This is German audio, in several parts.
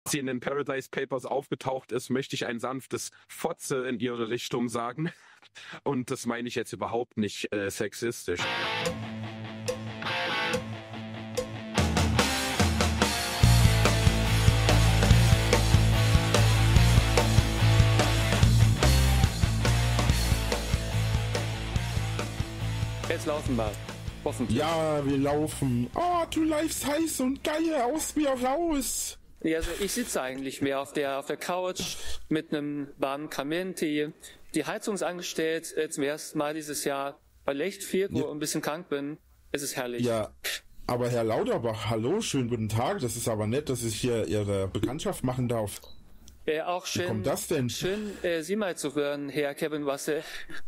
sie in den Paradise Papers aufgetaucht ist, möchte ich ein sanftes Fotze in ihre Richtung sagen. Und das meine ich jetzt überhaupt nicht sexistisch. Jetzt laufen wir. Hoffentlich. Ja, wir laufen. Oh, du läufst heiß und geil aus mir raus. Ja, also ich sitze eigentlich mehr auf der Couch mit einem warmen Kamillentee. Die Heizung ist angestellt, zum ersten Mal dieses Jahr, weil ich echt viel und ein bisschen krank bin. Es ist herrlich. Ja, aber Herr Lauterbach, hallo, schönen guten Tag. Das ist aber nett, dass ich hier Ihre Bekanntschaft machen darf. Auch schön, wie kommt das denn? Schön, Sie mal zu hören, Herr Kevin Wasse.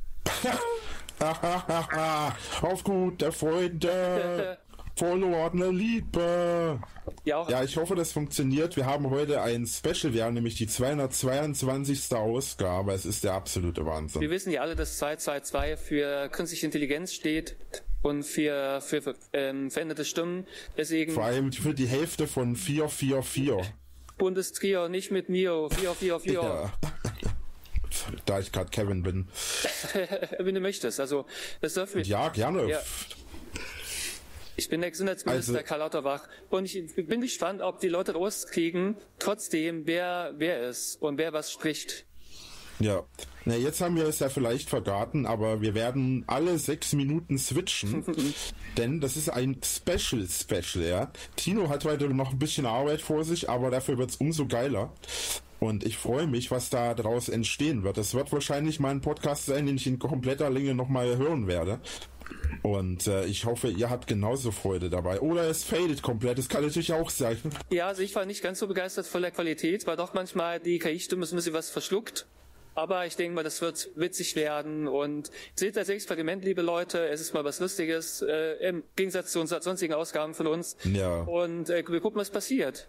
Auf gute Freunde, verlorene Liebe. Ja, ich hoffe, das funktioniert. Wir haben heute ein Special, wir haben nämlich die 222. Ausgabe. Es ist der absolute Wahnsinn. Wir wissen ja alle, dass 222 für künstliche Intelligenz steht und für veränderte Stimmen. Deswegen vor allem für die Hälfte von 444. Bundestrio, nicht mit Mio, 444. Ja. Da ich gerade Kevin bin. Wenn du möchtest, also das dürfen wir. Ja, gerne. Ja. Ich bin der Gesundheitsminister Karl Lauterbach und ich bin gespannt, ob die Leute rauskriegen, trotzdem wer ist und wer was spricht. Ja, na jetzt haben wir es ja vielleicht verraten, aber wir werden alle 6 Minuten switchen, denn das ist ein Special, ja. Tino hat heute noch ein bisschen Arbeit vor sich, aber dafür wird es umso geiler. Und ich freue mich, was da draus entstehen wird. Das wird wahrscheinlich mal ein Podcast sein, den ich in kompletter Länge nochmal hören werde. Und ich hoffe, ihr habt genauso Freude dabei. Oder es fadet komplett, das kann natürlich auch sein. Ja, also ich war nicht ganz so begeistert von der Qualität, weil doch manchmal die KI-Stimme so ein bisschen was verschluckt. Aber ich denke mal, das wird witzig werden und seht das Experiment, liebe Leute, es ist mal was Lustiges, im Gegensatz zu unseren sonstigen Ausgaben von uns. Ja. Und wir gucken, was passiert.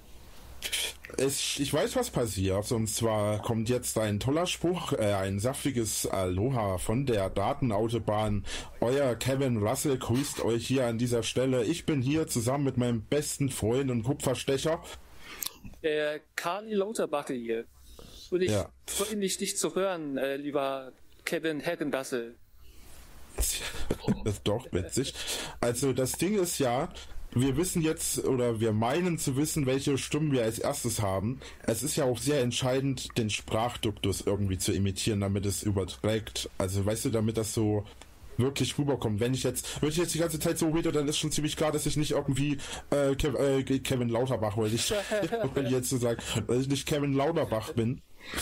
Ich weiß, was passiert, und zwar kommt jetzt ein toller Spruch, ein saftiges Aloha von der Datenautobahn. Euer Kevin Russell grüßt euch hier an dieser Stelle. Ich bin hier zusammen mit meinem besten Freund und Kupferstecher. Karl Lauterbach hier. Und ich freue mich, dich zu hören, lieber Kevin Heckendassel. Das ist doch witzig. Also das Ding ist ja, wir wissen jetzt, oder wir meinen zu wissen, welche Stimmen wir als erstes haben. Es ist ja auch sehr entscheidend, den Sprachduktus irgendwie zu imitieren, damit es überträgt. Also weißt du, damit das so wirklich rüberkommt. Wenn ich jetzt die ganze Zeit so rede, dann ist schon ziemlich klar, dass ich nicht irgendwie Kevin Lauterbach, weil ich jetzt so sagen, dass ich nicht Kevin Lauterbach bin.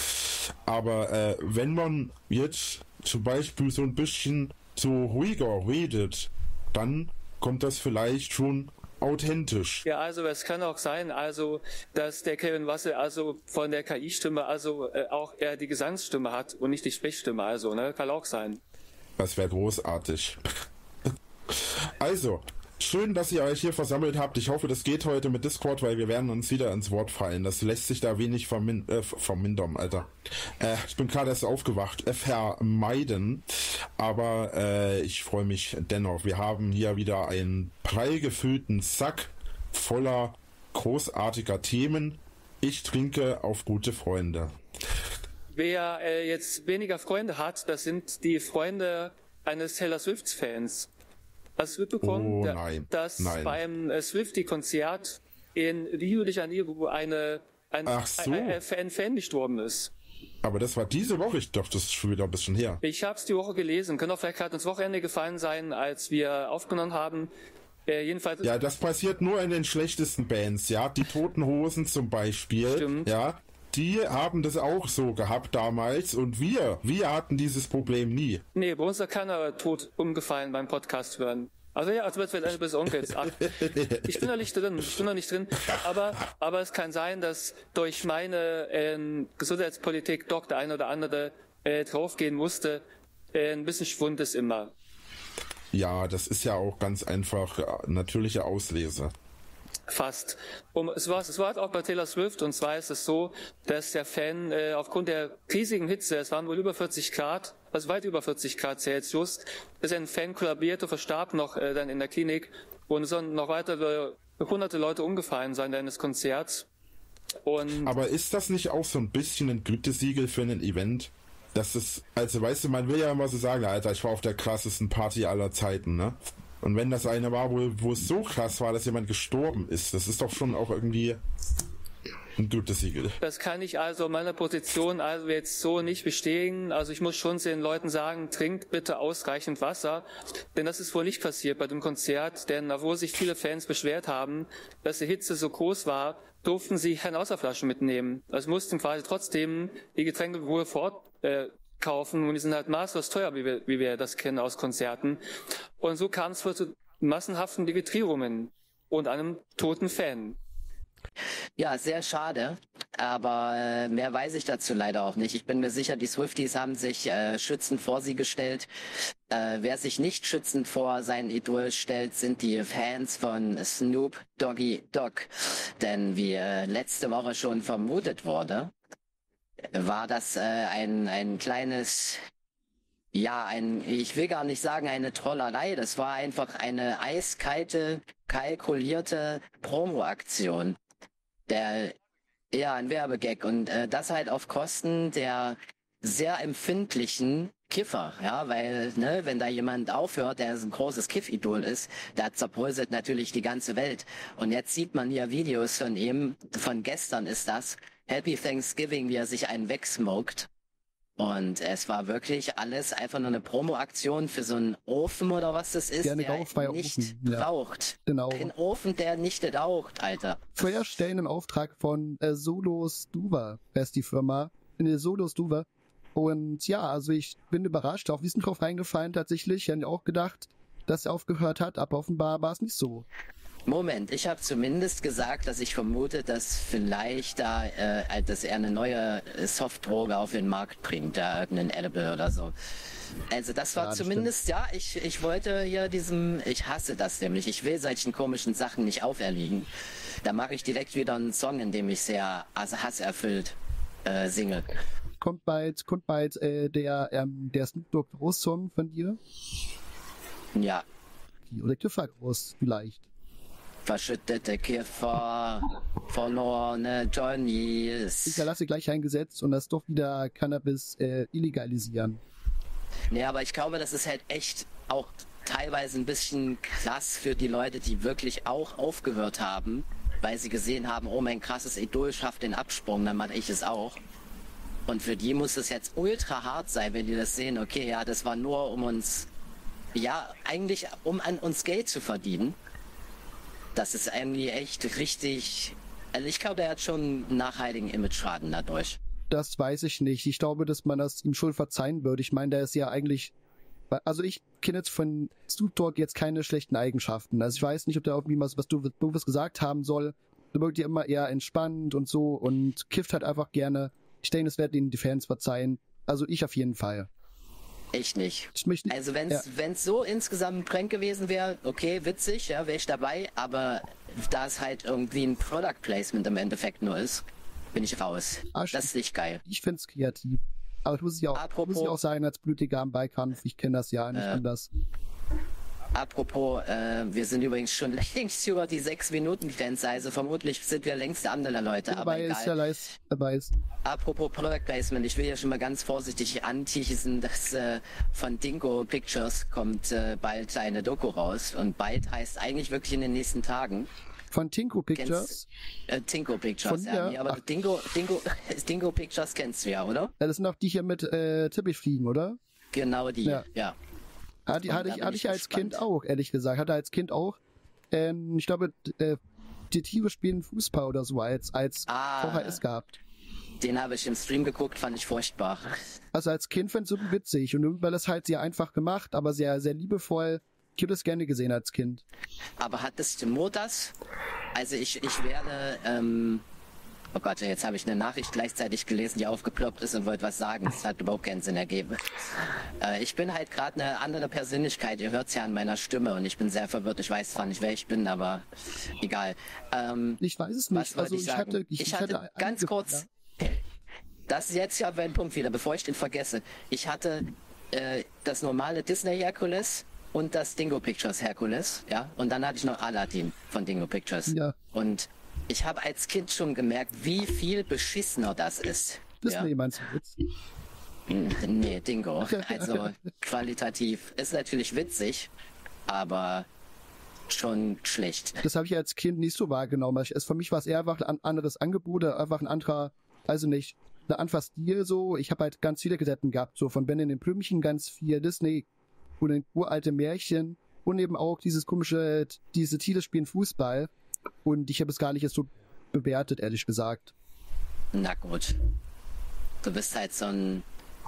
Aber wenn man jetzt zum Beispiel so ein bisschen so ruhiger redet, dann kommt das vielleicht schon authentisch. Ja, also es kann auch sein, also dass der Kevin Wassel also von der KI-Stimme also auch eher die Gesangsstimme hat und nicht die Sprechstimme, also, ne? Kann auch sein. Das wäre großartig. Also, schön, dass ihr euch hier versammelt habt. Ich hoffe, das geht heute mit Discord, weil wir werden uns wieder ins Wort fallen. Das lässt sich da wenig vermindern, Alter. Ich bin gerade erst aufgewacht. Vermeiden. Aber ich freue mich dennoch. Wir haben hier wieder einen prall gefüllten Sack voller großartiger Themen. Ich trinke auf gute Freunde. Wer jetzt weniger Freunde hat, das sind die Freunde eines Taylor Swift-Fans. Hast du mitbekommen, dass beim Swiftie-Konzert in Rio de Janeiro ein Fan gestorben ist? Aber das war diese Woche, ich dachte, das ist schon wieder ein bisschen her. Ich habe es die Woche gelesen, kann auch vielleicht gerade ins Wochenende gefallen sein, als wir aufgenommen haben. Jedenfalls. Ja, das passiert nur in den schlechtesten Bands, ja. Die Toten Hosen zum Beispiel. Stimmt. Ja. Die haben das auch so gehabt damals und wir hatten dieses Problem nie. Nee, bei uns ist keiner tot umgefallen beim Podcast hören. Also ja, als wird eine bis Onkels. Ach, ich bin da nicht drin. Aber es kann sein, dass durch meine Gesundheitspolitik doch der eine oder andere draufgehen musste. Ein bisschen Schwund ist immer. Ja, das ist ja auch ganz einfach natürliche Auslese. Fast. Es war auch bei Taylor Swift, und zwar ist es so, dass der Fan aufgrund der riesigen Hitze, es waren wohl über 40 Grad, also weit über 40 Grad Celsius, dass ein Fan kollabierte, verstarb noch dann in der Klinik und es sollen noch weitere hunderte Leute umgefallen sein während des Konzerts. Und aber ist das nicht auch so ein bisschen ein Gütesiegel für ein Event? Das ist, also weißt du, man will ja immer so sagen, Alter, ich war auf der krassesten Party aller Zeiten, ne? Und wenn das eine war, wo es so krass war, dass jemand gestorben ist, das ist doch schon auch irgendwie ein Gütesiegel. das kann ich also meiner Position also jetzt so nicht bestätigen. Also ich muss schon den Leuten sagen, trinkt bitte ausreichend Wasser, denn das ist wohl nicht passiert bei dem Konzert, denn obwohl sich viele Fans beschwert haben, dass die Hitze so groß war, durften sie keine Wasserflaschen mitnehmen. Also mussten quasi trotzdem die Getränke wohl kaufen und die sind halt maßlos teuer, wie wir das kennen aus Konzerten. Und so kam es wohl zu massenhaften Registrierungen und einem toten Fan. Ja, sehr schade, aber mehr weiß ich dazu leider auch nicht. Ich bin mir sicher, die Swifties haben sich schützend vor sie gestellt. Wer sich nicht schützend vor sein Idol stellt, sind die Fans von Snoop Doggy Dogg. Denn wie letzte Woche schon vermutet wurde, war das ein kleines, ja, ich will gar nicht sagen eine Trollerei, das war einfach eine eiskalte, kalkulierte Promo-Aktion. Ein Werbegag und das halt auf Kosten der sehr empfindlichen Kiffer, ja, weil, ne, wenn da jemand aufhört, der ein großes Kiff-Idol ist, da zerbröselt natürlich die ganze Welt. Und jetzt sieht man hier Videos von ihm, von gestern ist das, Happy Thanksgiving, wie er sich einen wegsmoked. Und es war wirklich alles einfach nur eine Promo-Aktion für so einen Ofen oder was das ist, der nicht Ofen, raucht. Genau. Ein Ofen, der nicht raucht, Alter. Vorher stellen im Auftrag von Solo Stuva, ist die Firma, Solo Stuva. Und ja, also ich bin überrascht, auch wir sind drauf reingefallen tatsächlich. Ich hätte auch gedacht, dass er aufgehört hat, aber offenbar war es nicht so. Moment, ich habe zumindest gesagt, dass ich vermute, dass vielleicht dass er eine neue Softdroge auf den Markt bringt, irgendein Edible oder so. Also das war zumindest, stimmt. Ja, ich wollte hier ich hasse das nämlich, ich will solchen komischen Sachen nicht auferlegen. Da mache ich direkt wieder einen Song, in dem ich sehr hasserfüllt singe. Kommt bald der Snoop Dogg Groß-Song von dir? Ja. Oder Kiffer Groß vielleicht. Verschüttete Kiffer, verlorene Johnnies. Ich erlasse gleich ein Gesetz und das doch wieder Cannabis illegalisieren. Nee, aber ich glaube, das ist halt echt auch teilweise ein bisschen krass für die Leute, die wirklich auch aufgehört haben, weil sie gesehen haben, oh, mein krasses Idol schafft den Absprung, dann mache ich es auch. Und für die muss es jetzt ultra hart sein, wenn die das sehen, okay, ja, das war nur um uns, ja, eigentlich um an uns Geld zu verdienen. Das ist irgendwie echt richtig, also ich glaube, er hat schon einen nachhaltigen Image-Schaden dadurch. Das weiß ich nicht. Ich glaube, dass man das ihm schon verzeihen würde. Ich meine, der ist ja eigentlich, also ich kenne jetzt von Snoop Dogg jetzt keine schlechten Eigenschaften. Also ich weiß nicht, ob der irgendwie was Doofes gesagt haben soll. Der wirkt ja immer eher entspannt und so und kifft halt einfach gerne. Ich denke, das werden ihm die Fans verzeihen. Also ich auf jeden Fall. Ich nicht. Also wenn es ja. So insgesamt ein Prank gewesen wäre, okay, witzig, ja, wäre ich dabei, aber da es halt irgendwie ein Product Placement im Endeffekt nur ist, bin ich raus. Das ist nicht geil. Ich finde es kreativ. Aber muss ich auch sagen, als Blutiger am Beikampf, ich kenne das ja nicht anders. Apropos, wir sind übrigens schon längst über die 6-Minuten-Grenze, also vermutlich sind wir längst andere Leute, aber egal. Apropos Product Placement, ich will ja schon mal ganz vorsichtig anteasen, dass von Dingo Pictures kommt bald eine Doku raus und bald heißt eigentlich wirklich in den nächsten Tagen. Von Tinko Pictures? Tinko Pictures, ja. Nee, aber Dingo Pictures kennst du ja, oder? Ja, das sind auch die hier mit Teppich fliegen, oder? Genau die, ja. Hatte ich als Kind auch, ehrlich gesagt. Hatte als Kind auch. Ich glaube, die Tiere spielen Fußball oder so als VHS gehabt. Den habe ich im Stream geguckt, fand ich furchtbar. Also als Kind fand ich es so witzig und irgendwann das halt sehr einfach gemacht, aber sehr, sehr liebevoll. Ich habe das gerne gesehen als Kind. Aber hattest du nur das? Also ich werde, oh Gott, jetzt habe ich eine Nachricht gleichzeitig gelesen, die aufgeploppt ist und wollte was sagen. Das hat überhaupt keinen Sinn ergeben. Ich bin halt gerade eine andere Persönlichkeit. Ihr hört es ja an meiner Stimme und ich bin sehr verwirrt. Ich weiß zwar nicht, wer ich bin, aber egal. Ich weiß es nicht. Also ich hatte ganz kurz, das ist jetzt ja mein Punkt wieder, bevor ich den vergesse. Ich hatte das normale Disney Hercules und das Dingo Pictures Hercules, ja. Und dann hatte ich noch Aladdin von Dingo Pictures. Ja. Und Ich habe als Kind schon gemerkt, wie viel beschissener das ist. Disney meinst du jetzt? Nee, Dingo. Also qualitativ ist natürlich witzig, aber schon schlecht. Das habe ich als Kind nicht so wahrgenommen. Für mich war es eher einfach ein anderes Angebot, einfach ein anderer, also nicht, ein anderer Stil so. Ich habe halt ganz viele Kassetten gehabt, so von Benjamin Blümchen, ganz viel Disney und uralte Märchen und eben auch diese Titel spielen Fußball. Und ich habe es gar nicht jetzt so bewertet, ehrlich gesagt. Na gut. Du bist halt so ein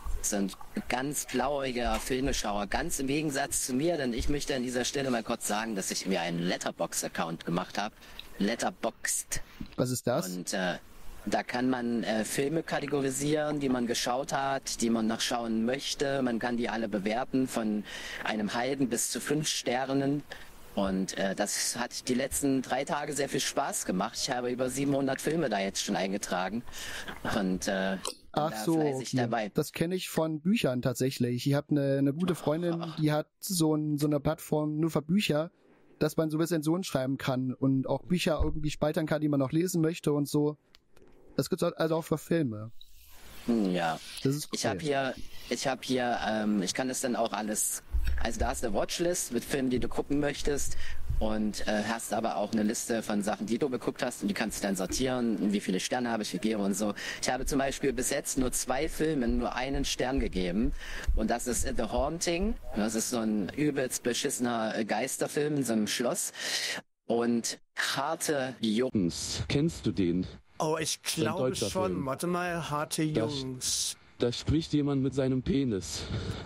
ganz blauäugiger Filmeschauer, ganz im Gegensatz zu mir, denn ich möchte an dieser Stelle mal kurz sagen, dass ich mir einen Letterboxd-Account gemacht habe. Letterboxd. Was ist das? Und da kann man Filme kategorisieren, die man geschaut hat, die man noch schauen möchte. Man kann die alle bewerten, von einem halben bis zu 5 Sternen. Und das hat die letzten 3 Tage sehr viel Spaß gemacht. Ich habe über 700 Filme da jetzt schon eingetragen. Und ach so, fleißig dabei. Das kenne ich von Büchern tatsächlich. Ich habe eine gute Freundin, die hat so eine Plattform nur für Bücher, dass man so Rezensionen schreiben kann und auch Bücher irgendwie speichern kann, die man noch lesen möchte und so. Das gibt's also auch für Filme. Ja, das ist cool. Ich habe hier, ich kann das dann auch alles, also da ist eine Watchlist mit Filmen, die du gucken möchtest und hast aber auch eine Liste von Sachen, die du geguckt hast und die kannst du dann sortieren, wie viele Sterne habe ich gegeben und so. Ich habe zum Beispiel bis jetzt nur 2 Filmen nur einen Stern gegeben und das ist The Haunting, das ist so ein übelst beschissener Geisterfilm in so einem Schloss und Harte Jungs. Kennst du den? Oh, ich glaube schon. Film. Warte mal, Harte Jungs. Da spricht jemand mit seinem Penis.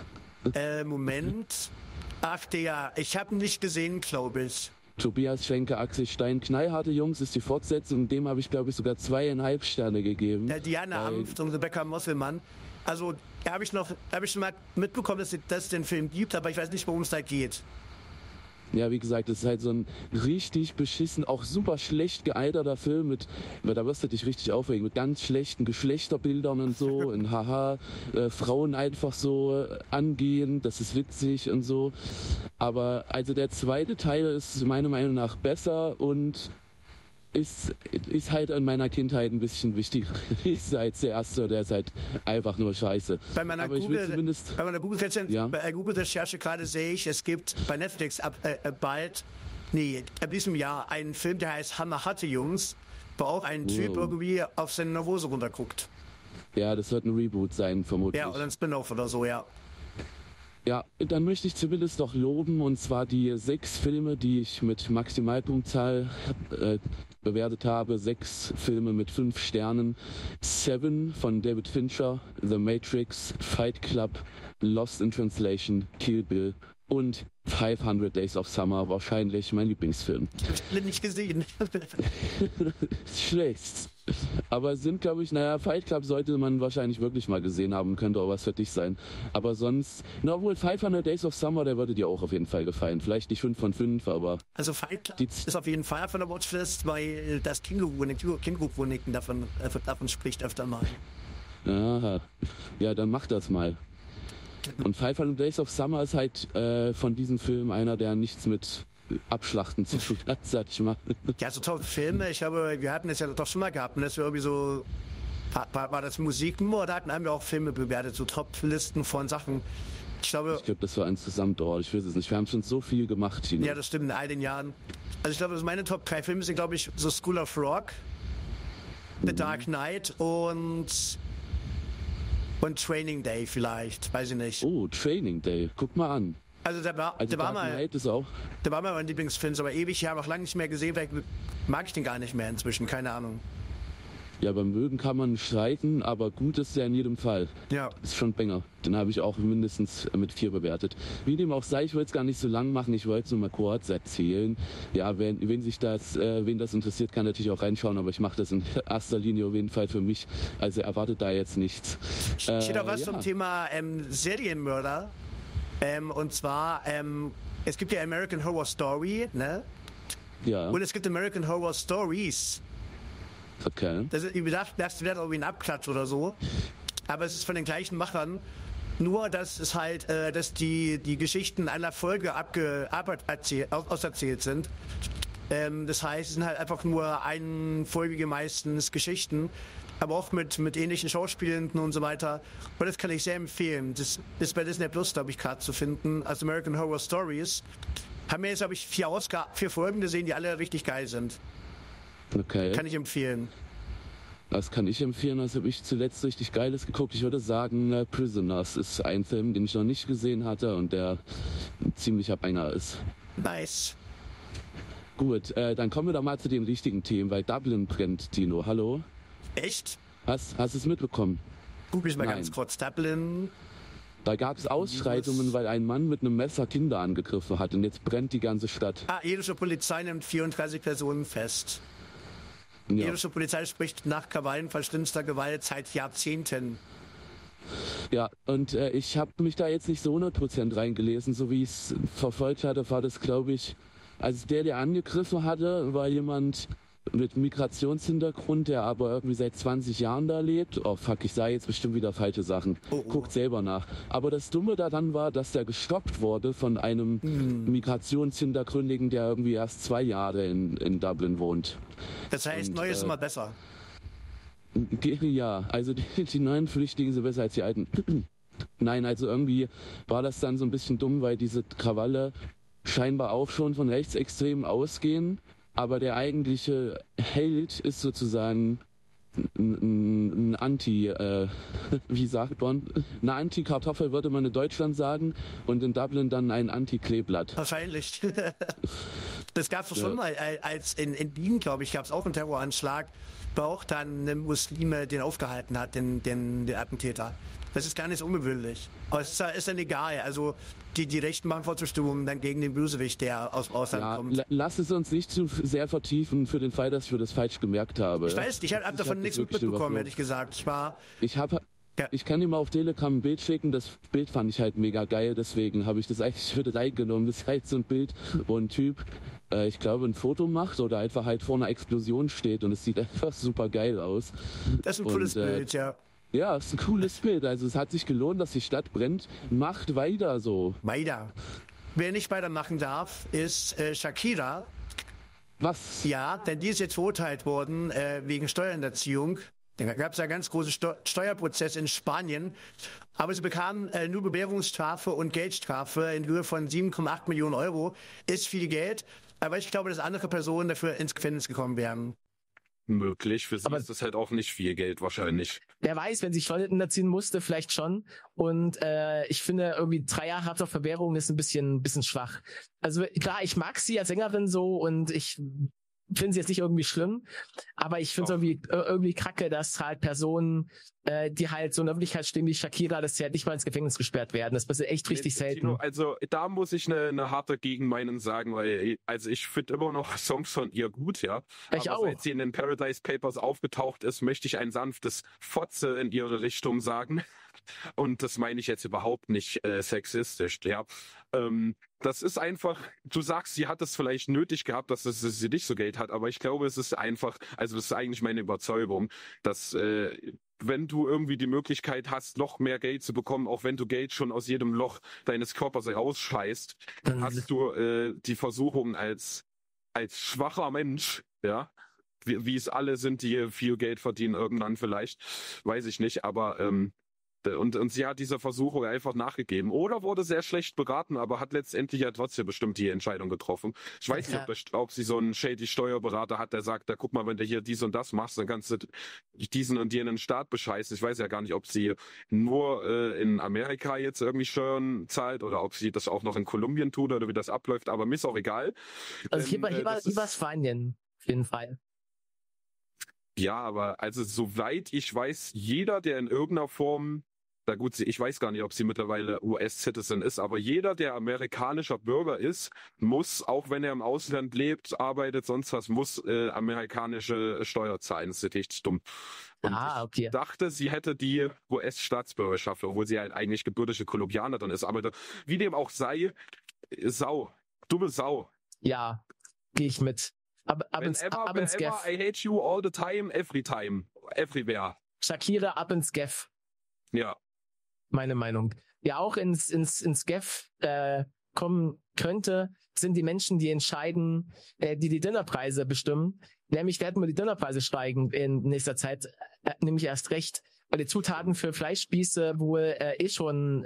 Moment. Ach, der, ich habe ihn nicht gesehen, glaube ich. Tobias Schenker, Axel Stein, Knallharte Jungs ist die Fortsetzung. Dem habe ich, glaube ich, sogar 2,5 Sterne gegeben. Diana Amft und Rebecca Mosselmann. Also, da habe ich schon mal mitbekommen, dass es den Film gibt, aber ich weiß nicht, worum es da geht. Ja, wie gesagt, es ist halt so ein richtig beschissen, auch super schlecht gealterter Film da wirst du dich richtig aufregen, mit ganz schlechten Geschlechterbildern und so, und Frauen einfach so angehen, das ist witzig und so. Aber also der zweite Teil ist meiner Meinung nach besser und ist halt in meiner Kindheit ein bisschen wichtiger ist als der erste, der ist halt einfach nur scheiße. Bei meiner Google-Recherche gerade sehe ich, es gibt bei Netflix ab diesem Jahr einen Film, der heißt Hammerharte Jungs, wo auch ein Typ irgendwie auf seine Nervose runterguckt. Ja, das wird ein Reboot sein, vermutlich. Ja, oder ein Spin-off oder so, ja. Ja, dann möchte ich zumindest noch loben, und zwar die 6 Filme, die ich mit Maximalpunktzahl bewertet habe. 6 Filme mit 5 Sternen. Seven von David Fincher, The Matrix, Fight Club, Lost in Translation, Kill Bill und 500 Days of Summer, wahrscheinlich mein Lieblingsfilm. Ich bin nicht gesehen. Schlecht. Aber sind, glaube ich, Fight Club sollte man wahrscheinlich wirklich mal gesehen haben, könnte auch was für dich sein. Aber sonst, obwohl 500 Days of Summer, der würde dir auch auf jeden Fall gefallen. Vielleicht nicht 5 von 5, aber... Also Fight Club ist auf jeden Fall von der Watchlist, weil das Känguru-Chroniken davon spricht öfter mal. Aha. Ja, dann mach das mal. Und 500 Days of Summer ist halt von diesem Film einer, der nichts mit Abschlachten zu tun hat, sag ich mal. Ja, so tolle Filme. Wir hatten es ja doch schon mal gehabt, dass wir irgendwie so, war das Musik nur, oder haben wir auch Filme bewertet, so Top-Listen von Sachen. Ich glaube, das war insgesamt dort. Ich weiß es nicht. Wir haben schon so viel gemacht. Chino. Ja, das stimmt, in all den Jahren. Also ich glaube, meine Top 3 Filme sind, glaube ich, so School of Rock, The Dark Knight und Training Day vielleicht, weiß ich nicht. Oh, Training Day, guck mal an. Also der war mal mein Lieblingsfilm, aber ewig, ich habe auch lange nicht mehr gesehen, vielleicht mag ich den gar nicht mehr inzwischen, keine Ahnung. Ja, beim Mögen kann man streiten, aber gut ist er in jedem Fall. Ja. Ist schon Banger. Den habe ich auch mindestens mit 4 bewertet. Wie dem auch sei, ich wollte es gar nicht so lang machen, ich wollte es nur mal kurz erzählen. Ja, wen das interessiert, kann natürlich auch reinschauen, aber ich mache das in erster Linie auf jeden Fall für mich. Also erwartet da jetzt nichts. Steht auch was zum Thema Serienmörder. Und zwar, es gibt ja American Horror Story, ne? Ja. Und es gibt American Horror Stories. Okay. Das ist, das wird irgendwie ein Abklatsch oder so. Aber es ist von den gleichen Machern. Nur, dass es halt, dass die Geschichten einer Folge auserzählt sind. Das heißt, es sind halt einfach nur einfolgige meistens Geschichten, aber oft mit ähnlichen Schauspielenden und so weiter. Und das kann ich sehr empfehlen. Das ist bei Disney Plus, glaube ich, gerade zu finden. Also American Horror Stories. Haben wir jetzt, habe ich 4 Folgen gesehen, die alle richtig geil sind. Okay. Kann ich empfehlen. Das kann ich empfehlen, als habe ich zuletzt richtig Geiles geguckt. Ich würde sagen, Prisoners ist ein Film, den ich noch nicht gesehen hatte und der ein ziemlicher Banger ist. Nice. Gut, dann kommen wir doch mal zu den richtigen Themen, weil Dublin brennt, Tino. Hallo? Echt? Hast du es mitbekommen? Google ich mal Nein. ganz kurz. Dublin. Da gab es Ausschreitungen, weil ein Mann mit einem Messer Kinder angegriffen hat und jetzt brennt die ganze Stadt. Irische Polizei nimmt 34 Personen fest. Ja. Irische Polizei spricht nach Krawallen von schlimmster Gewalt seit Jahrzehnten. Ja, und ich habe mich da jetzt nicht so 100% reingelesen, so wie ich es verfolgt hatte, war das, glaube ich, also der angegriffen hatte, war jemand mit Migrationshintergrund, der aber irgendwie seit 20 Jahren da lebt. Oh fuck, ich sage jetzt bestimmt wieder falsche Sachen. Guckt selber nach. Aber das Dumme daran war, dass der gestoppt wurde von einem Migrationshintergründigen, der irgendwie erst 2 Jahre in Dublin wohnt. Das heißt, Und, neu ist immer besser. Ja, also die neuen Flüchtigen sind besser als die alten. Nein, also irgendwie war das dann so ein bisschen dumm, weil diese Krawalle scheinbar auch schon von Rechtsextremen ausgehen. Aber der eigentliche Held ist sozusagen ein Anti, wie sagt man, eine Anti-Kartoffel würde man in Deutschland sagen und in Dublin dann ein Anti-Kleeblatt. Wahrscheinlich. Das gab es schon mal, als in Wien, glaube ich, gab es auch einen Terroranschlag, wo auch dann eine Muslime den aufgehalten hat, den Attentäter. Das ist gar nicht so ungewöhnlich. Aber es ist dann egal. Also die Rechten machen Vorzustimmung dann gegen den Bösewicht, der aus dem Ausland kommt. Lass es uns nicht zu sehr vertiefen für den Fall, dass ich das falsch gemerkt habe. Ich weiß, ich habe davon nichts mitbekommen, hätte ich gesagt. Ich kann dir mal auf Telegram ein Bild schicken, das Bild fand ich halt mega geil, deswegen habe ich das eigentlich für das eingenommen. Das ist halt so ein Bild, wo ein Typ, ich glaube, ein Foto macht oder einfach halt vor einer Explosion steht und es sieht einfach super geil aus. Das ist ein cooles Bild, ja. Ja, ist ein cooles Bild. Also es hat sich gelohnt, dass die Stadt brennt. Macht weiter so. Weiter. Wer nicht weitermachen darf, ist Shakira. Was? Ja, denn die ist jetzt verurteilt worden wegen Steuerhinterziehung. Da gab es ja ganz große Steuerprozess in Spanien. Aber sie bekam nur Bewährungsstrafe und Geldstrafe in Höhe von 7,8 Millionen Euro. Ist viel Geld. Aber ich glaube, dass andere Personen dafür ins Gefängnis gekommen wären. Möglich. Für sie ist das halt auch nicht viel Geld wahrscheinlich. Wer weiß, wenn sie Steuern hinterziehen musste, vielleicht schon. Und ich finde irgendwie 3 Jahre Haft auf Bewährung ist ein bisschen schwach. Also klar, ich mag sie als Sängerin so und ich finde sie jetzt nicht irgendwie schlimm, aber ich finde es irgendwie kacke, dass halt Personen, die halt so in der Öffentlichkeit stehen wie Shakira, dass sie halt nicht mal ins Gefängnis gesperrt werden. Das passiert echt richtig selten. Tino, also da muss ich eine harte Gegenmeinung sagen, weil also ich finde immer noch Songs von ihr gut, ja. Ich aber auch. seit sie in den Paradise Papers aufgetaucht ist, möchte ich ein sanftes Fotze in ihre Richtung sagen. Und das meine ich jetzt überhaupt nicht sexistisch, ja. Das ist einfach, du sagst, sie hat es vielleicht nötig gehabt, dass sie nicht so Geld hat, aber ich glaube, es ist einfach, also das ist eigentlich meine Überzeugung, dass wenn du irgendwie die Möglichkeit hast, noch mehr Geld zu bekommen, auch wenn du Geld schon aus jedem Loch deines Körpers rausscheißt, dann hast du die Versuchung als schwacher Mensch, ja, wie es alle sind, die viel Geld verdienen, irgendwann vielleicht, weiß ich nicht, aber und sie hat dieser Versuchung einfach nachgegeben. Oder wurde sehr schlecht beraten, aber hat letztendlich ja trotzdem bestimmt die Entscheidung getroffen. Ich weiß nicht, ob sie so einen shady Steuerberater hat, der sagt, guck mal, wenn du hier dies und das machst, dann kannst du diesen und jenen Staat bescheißen. Ich weiß ja gar nicht, ob sie nur in Amerika jetzt irgendwie Steuern zahlt oder ob sie das auch noch in Kolumbien tut oder wie das abläuft, aber mir ist auch egal. Also hier war Spanien, auf jeden Fall. Ja, aber also soweit ich weiß, jeder, der in irgendeiner Form, na gut, ich weiß gar nicht, ob sie mittlerweile US-Citizen ist, aber jeder, der amerikanischer Bürger ist, muss, auch wenn er im Ausland lebt, arbeitet, sonst was, muss amerikanische Steuer zahlen. Das ist richtig dumm. Und okay. Ich dachte, sie hätte die US-Staatsbürgerschaft, obwohl sie halt eigentlich gebürtige Kolumbianerin ist. Aber wie dem auch sei, dumme Sau. Ja, gehe ich mit. Ab ins Gaff. I hate you all the time, every time, everywhere. Shakira, ab ins Gaff. Ja. Meine Meinung. Ja, auch ins Gaff kommen könnte, sind die Menschen, die entscheiden, die Dinnerpreise bestimmen. Nämlich werden wir die Dinnerpreise steigen in nächster Zeit, nämlich erst recht, weil die Zutaten für Fleischspieße wohl schon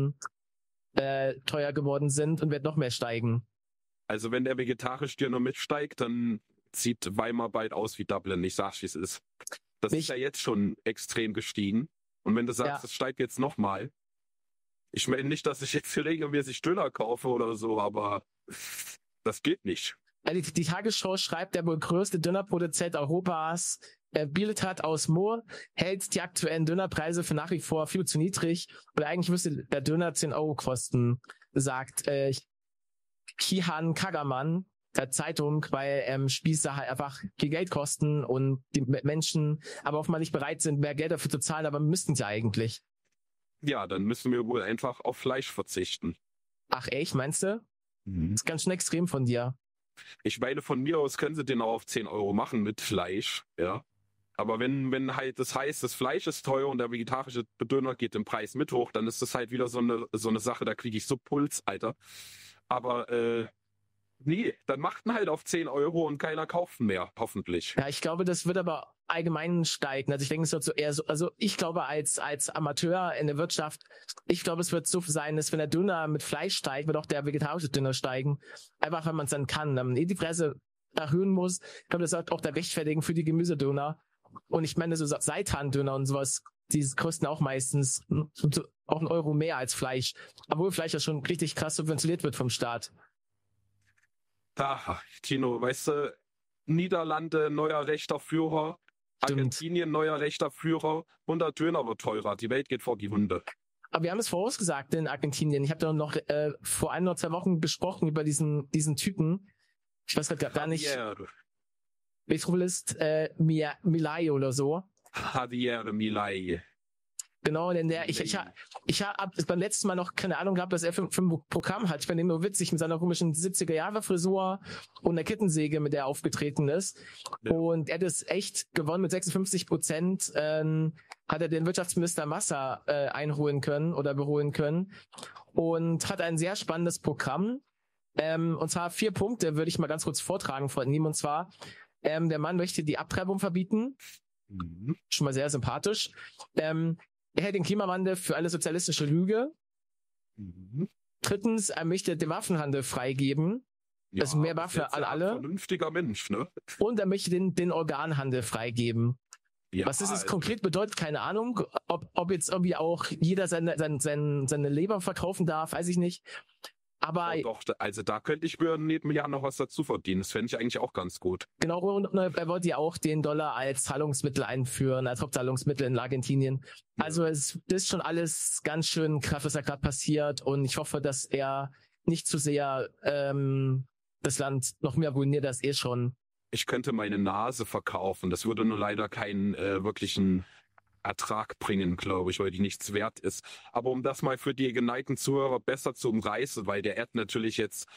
teuer geworden sind und wird noch mehr steigen. Also wenn der vegetarische Döner mitsteigt, dann sieht Weimar bald aus wie Dublin. Ich sag's, wie es ist. Das ist ja jetzt schon extrem gestiegen. Und wenn du sagst, es steigt jetzt nochmal. Ich meine nicht, dass ich jetzt regelmäßig Döner kaufe oder so, aber das geht nicht. Die Tagesschau schreibt, der wohl größte Dönerproduzent Europas, Bieletat aus Moor, hält die aktuellen Dönerpreise für nach wie vor viel zu niedrig. Und eigentlich müsste der Döner 10 Euro kosten, sagt Kihan Kagaman der Zeitung, weil Spieße halt einfach viel Geld kosten und die Menschen aber offenbar nicht bereit sind, mehr Geld dafür zu zahlen, aber müssten sie eigentlich. Ja, dann müssen wir wohl einfach auf Fleisch verzichten. Ach echt, meinst du? Das ist ganz schön extrem von dir. Ich meine, von mir aus können sie den auch auf 10 Euro machen mit Fleisch, ja. Aber wenn halt das heißt, das Fleisch ist teuer und der vegetarische Döner geht im Preis mit hoch, dann ist das halt wieder so eine Sache, da kriege ich so Puls, Alter. Aber nee, dann machten halt auf 10 Euro und keiner kauft mehr, hoffentlich. Ja, ich glaube, das wird aber allgemein steigen. Also ich denke, es wird so eher so, also ich glaube als Amateur in der Wirtschaft, ich glaube, es wird so sein, dass wenn der Döner mit Fleisch steigt, wird auch der vegetarische Döner steigen. Einfach, wenn man es dann kann. Wenn man die Preise erhöhen muss, ich glaube, das wird auch der rechtfertigen für die Gemüsedöner. Und ich meine, so Seitan-Döner und sowas, die kosten auch meistens auch 1 Euro mehr als Fleisch. Obwohl Fleisch ja schon richtig krass subventioniert wird vom Staat. Da, Tino, weißt du, Niederlande, neuer rechter Führer, Argentinien, neuer rechter Führer und der Döner wird teurer. Die Welt geht vor die Hunde. Aber wir haben es vorausgesagt in Argentinien. Ich habe da noch vor 1 oder 2 Wochen besprochen über diesen Typen. Ich weiß gar nicht. Petrolist Milei oder so. Javier Milei. Genau, denn ich habe beim letzten Mal noch keine Ahnung gehabt, was er für ein Programm hat. Ich fand ihn nur witzig mit seiner komischen 70er-Jahre-Frisur und der Kettensäge, mit der er aufgetreten ist. Ja. Und er hat es echt gewonnen mit 56%. Hat er den Wirtschaftsminister Massa einholen können oder beholen können. Und hat ein sehr spannendes Programm. Und zwar 4 Punkte würde ich mal ganz kurz vortragen von ihm. Und zwar, der Mann möchte die Abtreibung verbieten. Schon mal sehr sympathisch. Er hält den Klimawandel für eine sozialistische Lüge. 3. Er möchte den Waffenhandel freigeben. Ja, also mehr Waffen an alle. Ein vernünftiger Mensch, ne? Und er möchte den Organhandel freigeben. Ja, was das konkret bedeutet, keine Ahnung. Ob jetzt irgendwie auch jeder seine Leber verkaufen darf, weiß ich nicht. Aber doch, also da könnte ich mir neben Jahr noch was dazu verdienen. Das fände ich eigentlich auch ganz gut. Genau, und er wollte ja auch den Dollar als Zahlungsmittel einführen, als Hauptzahlungsmittel in Argentinien. Ja. Also das ist schon alles ganz schön krass, was da gerade passiert. Und ich hoffe, dass er nicht zu sehr das Land noch mehr ruiniert, das schon. Ich könnte meine Nase verkaufen. Das würde nur leider keinen wirklichen Ertrag bringen, glaube ich, weil die nichts wert ist. Aber um das mal für die geneigten Zuhörer besser zu umreißen, weil der Ed natürlich jetzt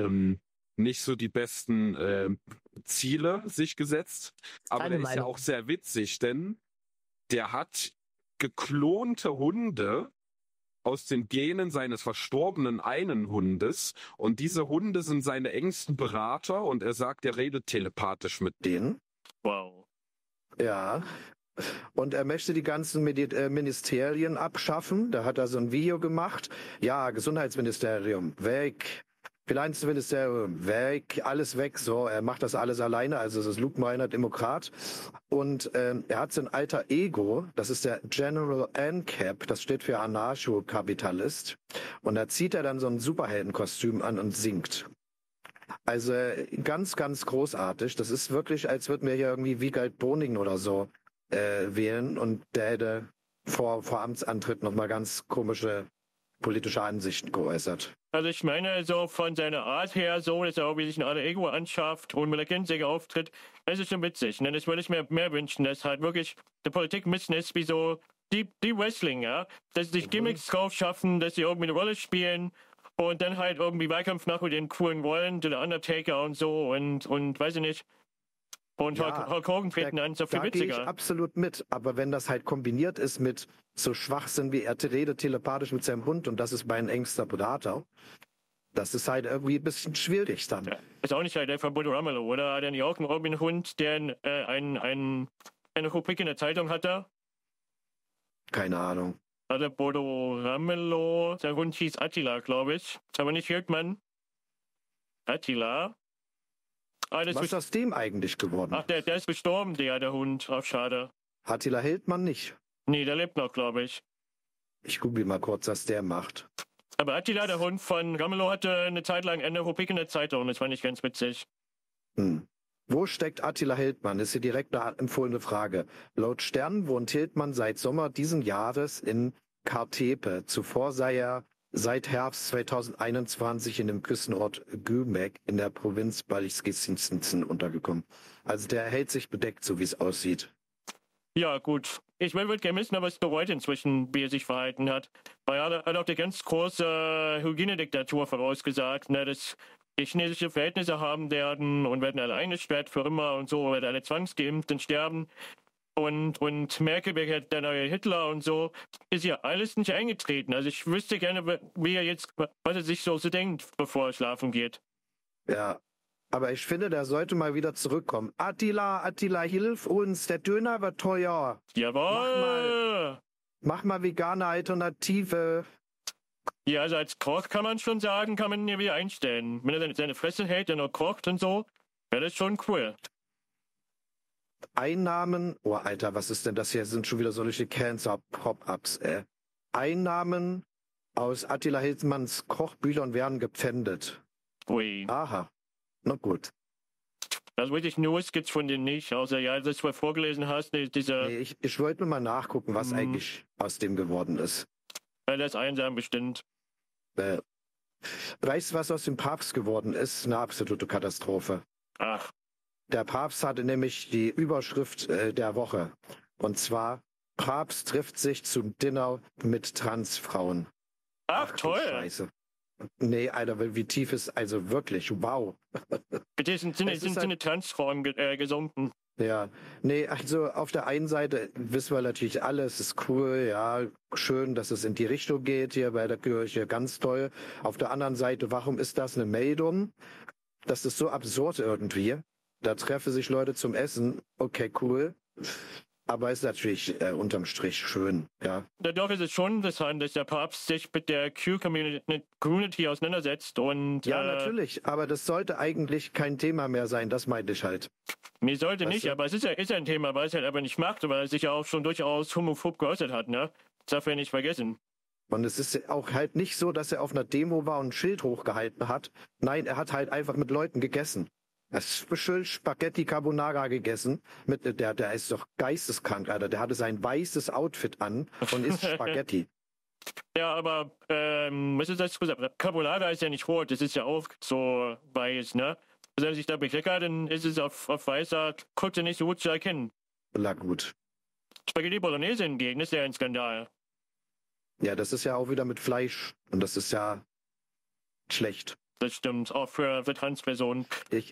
nicht so die besten Ziele sich gesetzt, aber der ist ja auch sehr witzig, denn der hat geklonte Hunde aus den Genen seines verstorbenen einen Hundes und diese Hunde sind seine engsten Berater und er sagt, er redet telepathisch mit denen. Wow. Ja. Und er möchte die ganzen Ministerien abschaffen. Da hat er so ein Video gemacht. Ja, Gesundheitsministerium, weg. Finanzministerium, weg. Alles weg. So, er macht das alles alleine. Also, das ist lupenreiner Demokrat. Und er hat so ein alter Ego. Das ist der General ANCAP. Das steht für Anarcho-Kapitalist. Und da zieht er dann so ein Superheldenkostüm an und singt. Also, ganz, ganz großartig. Das ist wirklich, als würden wir hier irgendwie Wiegald Boning oder so wählen und der hätte vor Amtsantritt nochmal ganz komische politische Ansichten geäußert. Also ich meine, so von seiner Art her, so, dass er irgendwie sich ein alter Ego anschafft und mit der Kettensäge auftritt, das ist schon witzig. Ne? Das würde ich mir mehr wünschen, dass halt wirklich der Politik ein bisschen ist wie so die Wrestling, ja? Dass sie sich Gimmicks drauf schaffen, dass sie irgendwie eine Rolle spielen und dann halt irgendwie Wahlkampf nach mit den coolen Rollen, der Undertaker und so und weiß ich nicht. Und ja, Hulk Hogan treten an, so viel witziger. Da gehe ich absolut mit, aber wenn das halt kombiniert ist mit so Schwachsinn wie er redet telepathisch mit seinem Hund und das ist mein engster Berater, Das ist halt irgendwie ein bisschen schwierig dann. Ja. Ist auch nicht halt der von Bodo Ramelow, oder? Hat er nicht auch einen Robin Hood, der eine Rubrik in der Zeitung hatte? Keine Ahnung. Hatte Bodo Ramelow, sein Hund hieß Attila, glaube ich. Ist aber nicht Jürgmann. Attila. Was ist aus dem eigentlich geworden? Ach, der ist gestorben, der Hund. Ach, schade. Attila Hildmann nicht. Nee, der lebt noch, glaube ich. Ich google mal kurz, was der macht. Aber Attila, der Hund von Ramelow, hatte eine Zeit lang eine Rubrik in der Zeitung. Das fand ich ganz witzig. Wo steckt Attila Hildmann? Ist hier direkt eine empfohlene Frage. Laut Stern wohnt Hildmann seit Sommer diesen Jahres in Kartepe. Zuvor sei er seit Herbst 2021 in dem Küstenort Gümek in der Provinz Baliskissin untergekommen. Also der hält sich bedeckt, so wie es aussieht. Ja, gut. Ich würde gerne wissen, aber es bereut inzwischen, wie er sich verhalten hat. Weil er hat auch die ganz große Hygienediktatur vorausgesagt, ne, dass die chinesische Verhältnisse haben werden und werden alle eingesperrt für immer und so, werden alle zwangsgeimpft und sterben. Und Merkel wäre der neue Hitler und so, ist ja alles nicht eingetreten. Also ich wüsste gerne, wie er jetzt, was er sich so denkt, bevor er schlafen geht. Ja, aber ich finde, der sollte mal wieder zurückkommen. Attila, hilf uns, der Döner wird teuer. Jawohl! Mach mal vegane Alternative. Ja, also als Koch kann man schon sagen, kann man ihn ja wieder einstellen. Wenn er seine Fresse hält, dann noch kocht und so, wäre das schon cool. Einnahmen, oh Alter, was ist denn das hier? Sind schon wieder solche Cancer-Pop-Ups, Einnahmen aus Attila Hildmanns Kochbüchern werden gepfändet. Ui. Aha, na gut. Also wirklich News gibt's von denen nicht, außer ja, das du vorgelesen hast, dieser... Nee, ich wollte nur mal nachgucken, was eigentlich aus dem geworden ist. Ja, der ist einsam bestimmt. Weißt du, was aus dem Papst geworden ist? Eine absolute Katastrophe. Ach. Der Papst hatte nämlich die Überschrift der Woche. Und zwar, Papst trifft sich zum Dinner mit Transfrauen. Ach toll. Scheiße. Nee, Alter, wie tief ist, also wirklich, wow. Sind die Transfrauen gesunken? Ja, nee, also auf der einen Seite wissen wir natürlich alle, es ist cool, ja, schön, dass es in die Richtung geht hier bei der Kirche, ganz toll. Auf der anderen Seite, warum ist das eine Meldung? Das ist so absurd irgendwie. Da treffen sich Leute zum Essen, okay, cool. Aber ist natürlich unterm Strich schön, ja. Doch ist es schon interessant, dass der Papst sich mit der Q-Community auseinandersetzt und... Ja, natürlich, aber das sollte eigentlich kein Thema mehr sein, das meinte ich halt. Nee, sollte nicht, aber es ist ja ein Thema, weil es halt aber nicht macht, weil er sich ja auch schon durchaus homophob geäußert hat, ne? Das darf er nicht vergessen. Und es ist auch halt nicht so, dass er auf einer Demo war und ein Schild hochgehalten hat. Nein, er hat halt einfach mit Leuten gegessen. Er hat schön Spaghetti Carbonara gegessen. Der ist doch geisteskrank, Alter. Der hatte sein weißes Outfit an und isst Spaghetti. Ja, aber, was ist das gesagt? Carbonara ist ja nicht rot, das ist ja auch so weiß, ne? Also, wenn er sich da bekleckert, dann ist es auf weißer Kutte nicht so gut zu erkennen. Na gut. Spaghetti Bolognese hingegen ist ja ein Skandal. Ja, das ist ja auch wieder mit Fleisch. Und das ist ja schlecht. Das stimmt, auch für Transpersonen.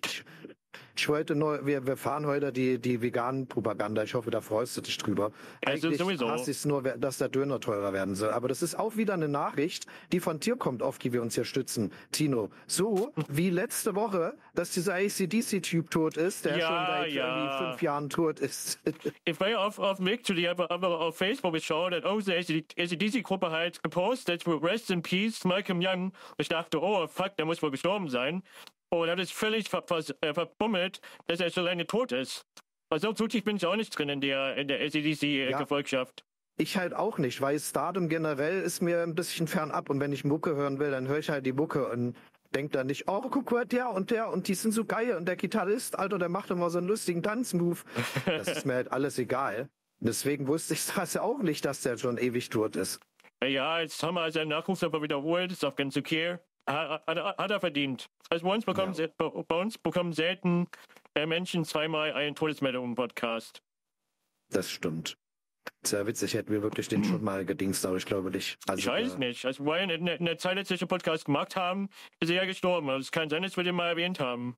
Ich wollte nur, wir fahren heute die veganen Propaganda. Ich hoffe, da freust du dich drüber. Eigentlich hasse ich es nur, dass der Döner teurer werden soll. Aber das ist auch wieder eine Nachricht, die von dir kommt, auf die wir uns hier stützen, Tino. So wie letzte Woche, dass dieser AC/DC-Typ tot ist, der schon seit irgendwie 5 Jahren tot ist. Ich war ja auf dem Weg zu dir, aber auf Facebook geschaut, hat auch die AC/DC-Gruppe halt gepostet, Rest in Peace, Malcolm Young. Ich dachte, oh fuck, der muss wohl gestorben sein. Und er hat es völlig verbummelt, dass er schon lange tot ist. Also so tief bin ich auch nicht drin in der AC/DC-Gefolgschaft. Ich halt auch nicht, weil Stardom generell ist mir ein bisschen fernab. Und wenn ich Mucke hören will, dann höre ich halt die Mucke und denke dann nicht, oh, guck mal, der und die sind so geil. Und der Gitarrist, Alter, der macht immer so einen lustigen Tanzmove. Das ist mir halt alles egal. Deswegen wusste ich das ja auch nicht, dass der schon ewig tot ist. Ja, jetzt haben wir seinen Nachruf aber wiederholt, ist auch ganz okay. Hat er verdient. Also bei uns bekommen selten Menschen zweimal eine Todesmeldung im Podcast. Das stimmt. Sehr witzig, hätten wir wirklich den schon mal gedingst, aber ich glaube nicht. Also, ich weiß nicht. Also weil in der Zeit, als wir den Podcast gemacht haben, ist er ja gestorben. Also es kann sein, dass wir den mal erwähnt haben.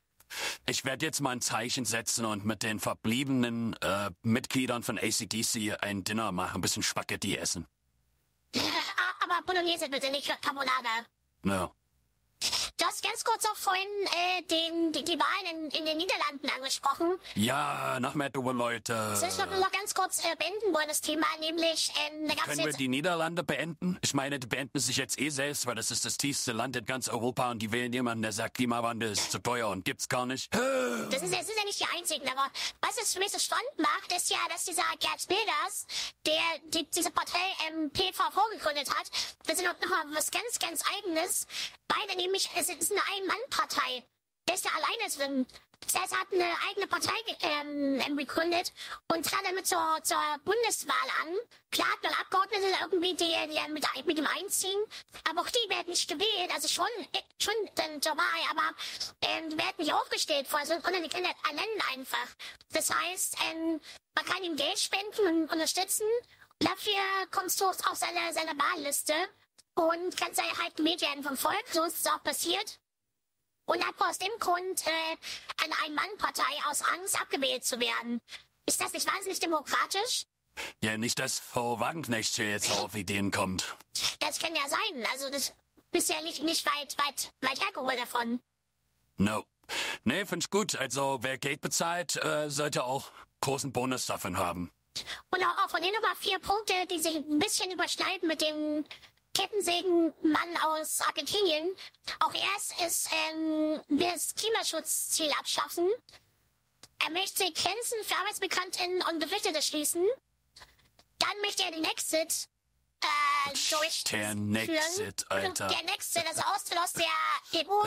Ich werde jetzt mal ein Zeichen setzen und mit den verbliebenen Mitgliedern von AC/DC ein Dinner machen, ein bisschen Spaghetti essen. Aber Bolognese bitte, nicht Carbonara. Ja. Du hast ganz kurz auch vorhin die Wahlen in den Niederlanden angesprochen. Ja, noch mehr dumme Leute. Das ist noch ganz kurz beenden wollen, das Thema, nämlich da gab's Können wir die Niederlande beenden? Ich meine, die beenden sich jetzt selbst, weil das ist das tiefste Land in ganz Europa und die wählen jemanden, der sagt, Klimawandel ist zu teuer und gibt's gar nicht. Das ist ja nicht die einzigen, aber was es für mich so spannend macht, ist ja, dass dieser Gerd Wilders, der diese Partei PVV gegründet hat, das ist noch mal was ganz, ganz Eigenes, weil nämlich, es ist eine Ein-Mann-Partei. Der ist ja alleine drin. Das heißt, er hat eine eigene Partei gegründet und trat damit zur Bundeswahl an. Klar hat man Abgeordnete irgendwie, die mit ihm einziehen, aber auch die werden nicht gewählt, also schon dann dabei, aber die werden nicht aufgestellt vor so unerkannten Talenten einfach. Das heißt, man kann ihm Geld spenden und unterstützen. Dafür kommst du auf seine Wahlliste und kannst halt gewählt werden vom Volk. So ist es auch passiert. Und hat aus dem Grund eine Ein-Mann-Partei aus Angst abgewählt zu werden. Ist das nicht wahnsinnig demokratisch? Ja, nicht, dass Frau Wagenknecht hier jetzt auf Ideen kommt. Das kann ja sein. Also das bist ja nicht weit hergeholt davon. No. Nee, finde ich gut. Also wer Geld bezahlt, sollte auch großen Bonus davon haben. Und auch von denen nochmal 4 Punkte, die sich ein bisschen überschneiden mit dem Kettensägenmann aus Argentinien. Auch er will das Klimaschutzziel abschaffen. Er möchte Grenzen für Arbeitsmigrantinnen und Geflüchtete schließen. Dann möchte er den Exit durchführen. Der Nexit, Alter. Der Nexit, also Austritt aus der EU.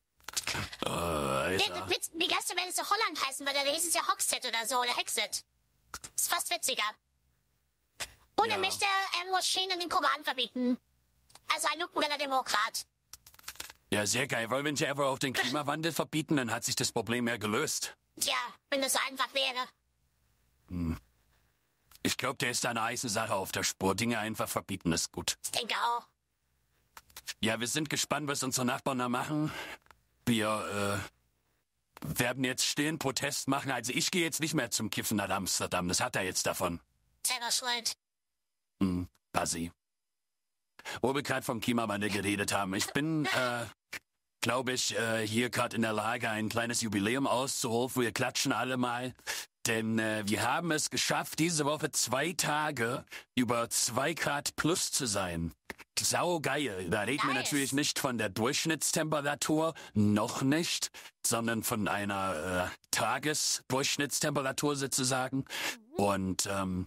Alter. Wie Gast, wenn es so Holland heißen würde, dann hieß es ja Hoxit oder so, oder Hexit. Ist fast witziger. Und er möchte Moscheen in den Koran verbieten. Also ein nuklearer Demokrat. Ja, sehr geil. Wollen wir nicht einfach auch den Klimawandel verbieten, dann hat sich das Problem ja gelöst. Tja, wenn das so einfach wäre. Ich glaube, der ist da eine heiße Sache auf der Spur. Dinge einfach verbieten ist gut. Ich denke auch. Ja, wir sind gespannt, was unsere Nachbarn da machen. Wir werden jetzt stillen Protest machen. Also ich gehe jetzt nicht mehr zum Kiffen nach Amsterdam. Das hat er jetzt davon. Selber schuld. Bassi. Wo wir gerade vom Klimawandel geredet haben. Ich bin, glaube ich, hier gerade in der Lage, ein kleines Jubiläum auszurufen. Wir klatschen alle mal. Denn wir haben es geschafft, diese Woche 2 Tage über 2 Grad plus zu sein. Saugeil. Da reden wir natürlich nicht von der Durchschnittstemperatur, noch nicht, sondern von einer Tagesdurchschnittstemperatur sozusagen. Und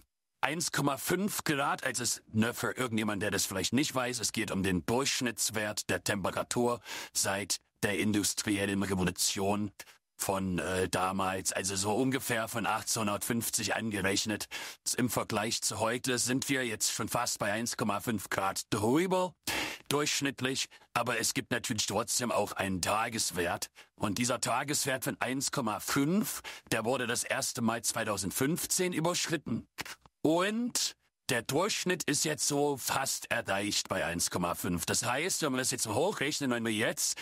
1,5 Grad, also für irgendjemand, der das vielleicht nicht weiß, es geht um den Durchschnittswert der Temperatur seit der industriellen Revolution von damals, also so ungefähr von 1850 angerechnet. Im Vergleich zu heute sind wir jetzt schon fast bei 1,5 Grad drüber, durchschnittlich, aber es gibt natürlich trotzdem auch einen Tageswert. Und dieser Tageswert von 1,5, der wurde das erste Mal 2015 überschritten. Und der Durchschnitt ist jetzt so fast erreicht bei 1,5. Das heißt, wenn wir das jetzt so hochrechnen, wenn wir jetzt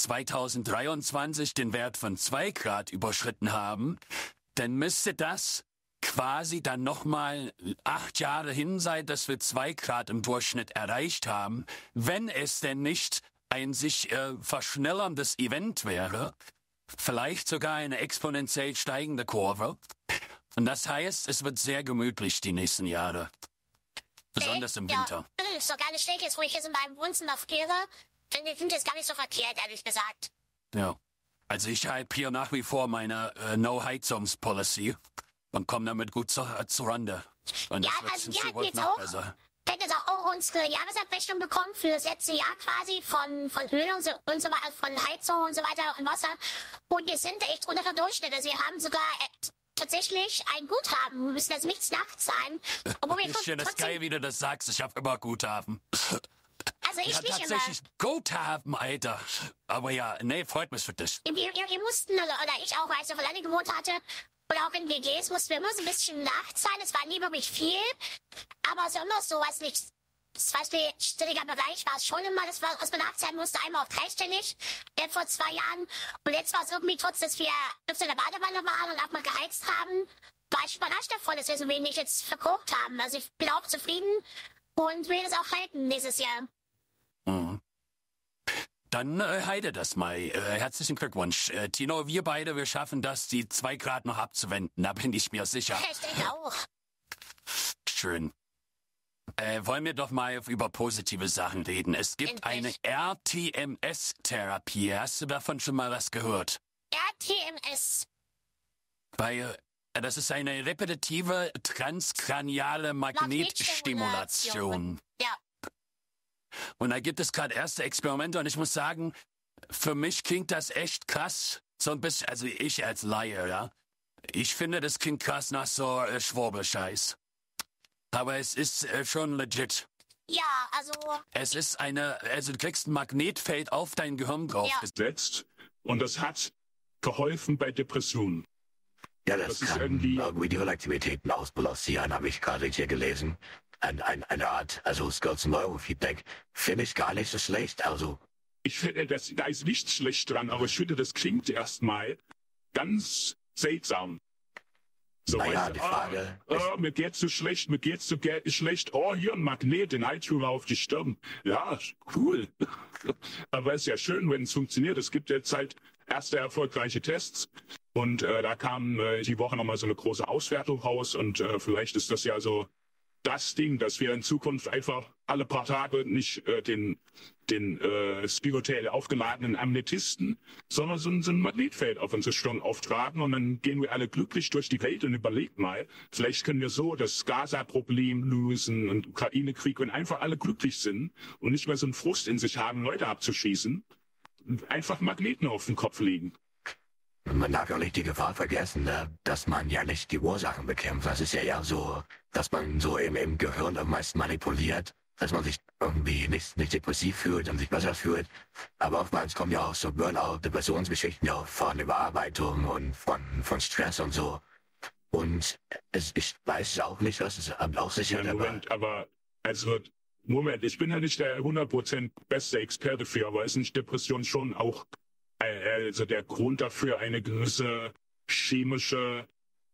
2023 den Wert von 2 Grad überschritten haben, dann müsste das quasi dann nochmal 8 Jahre hin sein, dass wir 2 Grad im Durchschnitt erreicht haben, wenn es denn nicht ein sich verschnellerndes Event wäre, vielleicht sogar eine exponentiell steigende Kurve. Und das heißt, es wird sehr gemütlich die nächsten Jahre. Besonders im Winter. Ja, ist doch gar nicht schlecht, jetzt wo ich jetzt in meinem Wohnzimmer friere. Finde ich das gar nicht so verkehrt, ehrlich gesagt. Ja. Also ich halte hier nach wie vor meine No-Heizungs-Policy und komme damit gut zur Rande. Und das wird in Zukunft noch besser. Wir hätten jetzt auch unsere Jahresabrechnung bekommen für das letzte Jahr quasi von Öl und so weiter, von Heizung und so weiter und Wasser. Und wir sind echt unter dem Durchschnitt. Also wir haben sogar tatsächlich ein Guthaben. Wir müssen also nichts nachzahlen. Obwohl wir ist ja das geil, wie du das sagst. Ich habe immer Guthaben. Also ich ja, nicht tatsächlich immer. Guthaben, Alter. Aber ja, nee, freut mich für dich. Wir mussten, oder ich auch, als ich auf alleine gewohnt hatte, oder auch in WGs, mussten wir immer so ein bisschen nachzahlen. Es war nie wirklich viel. Aber es war immer so, weiß nicht, zweistelliger Bereich war es schon immer, das war, was man nachzahlen musste, einmal auf dreistellig, vor 2 Jahren. Und jetzt war es irgendwie, trotz dass wir öfter in der Badewanne waren und auch mal geheizt haben, war ich überrascht davon, dass wir so wenig jetzt verkocht haben. Also ich bin auch zufrieden und will das auch halten nächstes Jahr. Mhm. Dann heide das mal. Herzlichen Glückwunsch. Tino, wir beide, wir schaffen das, die 2 Grad noch abzuwenden. Da bin ich mir sicher. Ich denke auch. Schön. Wollen wir doch mal über positive Sachen reden. Es gibt eine RTMS-Therapie. Hast du davon schon mal was gehört? RTMS. Das ist eine repetitive transkraniale Magnetstimulation. Ja. Und da gibt es gerade erste Experimente und ich muss sagen, für mich klingt das echt krass. So ein bisschen, also ich als Laie, ja. Ich finde, das klingt krass nach so Schwurbelscheiß. Aber es ist schon legit. Ja, also... Es ist also du kriegst ein Magnetfeld auf dein Gehirn drauf gesetzt und das hat geholfen bei Depressionen. Ja, das kann irgendwie die Relativitäten ausbalancieren, habe ich gerade hier gelesen. Eine Art, also Skills Neurofeedback, finde ich gar nicht so schlecht, also. Ich finde, da ist nichts schlecht dran, aber ich finde, das klingt erstmal ganz seltsam. So, naja, die Frage... mir geht's so schlecht, schlecht. Oh, hier ein Magnet, den Eituber auf die Stirn. Ja, cool. Aber es ist ja schön, wenn es funktioniert. Es gibt jetzt halt erste erfolgreiche Tests. Und da kam die Woche nochmal so eine große Auswertung raus. Und vielleicht ist das ja so das Ding, dass wir in Zukunft einfach alle paar Tage nicht den spirituell aufgeladenen Amnetisten, sondern so ein Magnetfeld auf unsere Stirn auftragen und dann gehen wir alle glücklich durch die Welt und überlegt mal, vielleicht können wir so das Gaza-Problem lösen und Ukraine-Krieg, wenn einfach alle glücklich sind und nicht mehr so einen Frust in sich haben, Leute abzuschießen, einfach Magneten auf den Kopf legen. Man darf ja auch nicht die Gefahr vergessen, ne, dass man ja nicht die Ursachen bekämpft. Das ist ja eher so, dass man so im Gehirn meist manipuliert, dass man sich irgendwie nicht depressiv fühlt und sich besser fühlt. Aber oftmals kommen ja auch so Burnout, Depressionsgeschichten ja auch von Überarbeitung und von Stress und so. Und ich weiß auch nicht, was es auch sicher ja, Moment, ich bin ja nicht der 100% beste Experte für, aber ist nicht Depression schon auch also der Grund dafür eine gewisse chemische,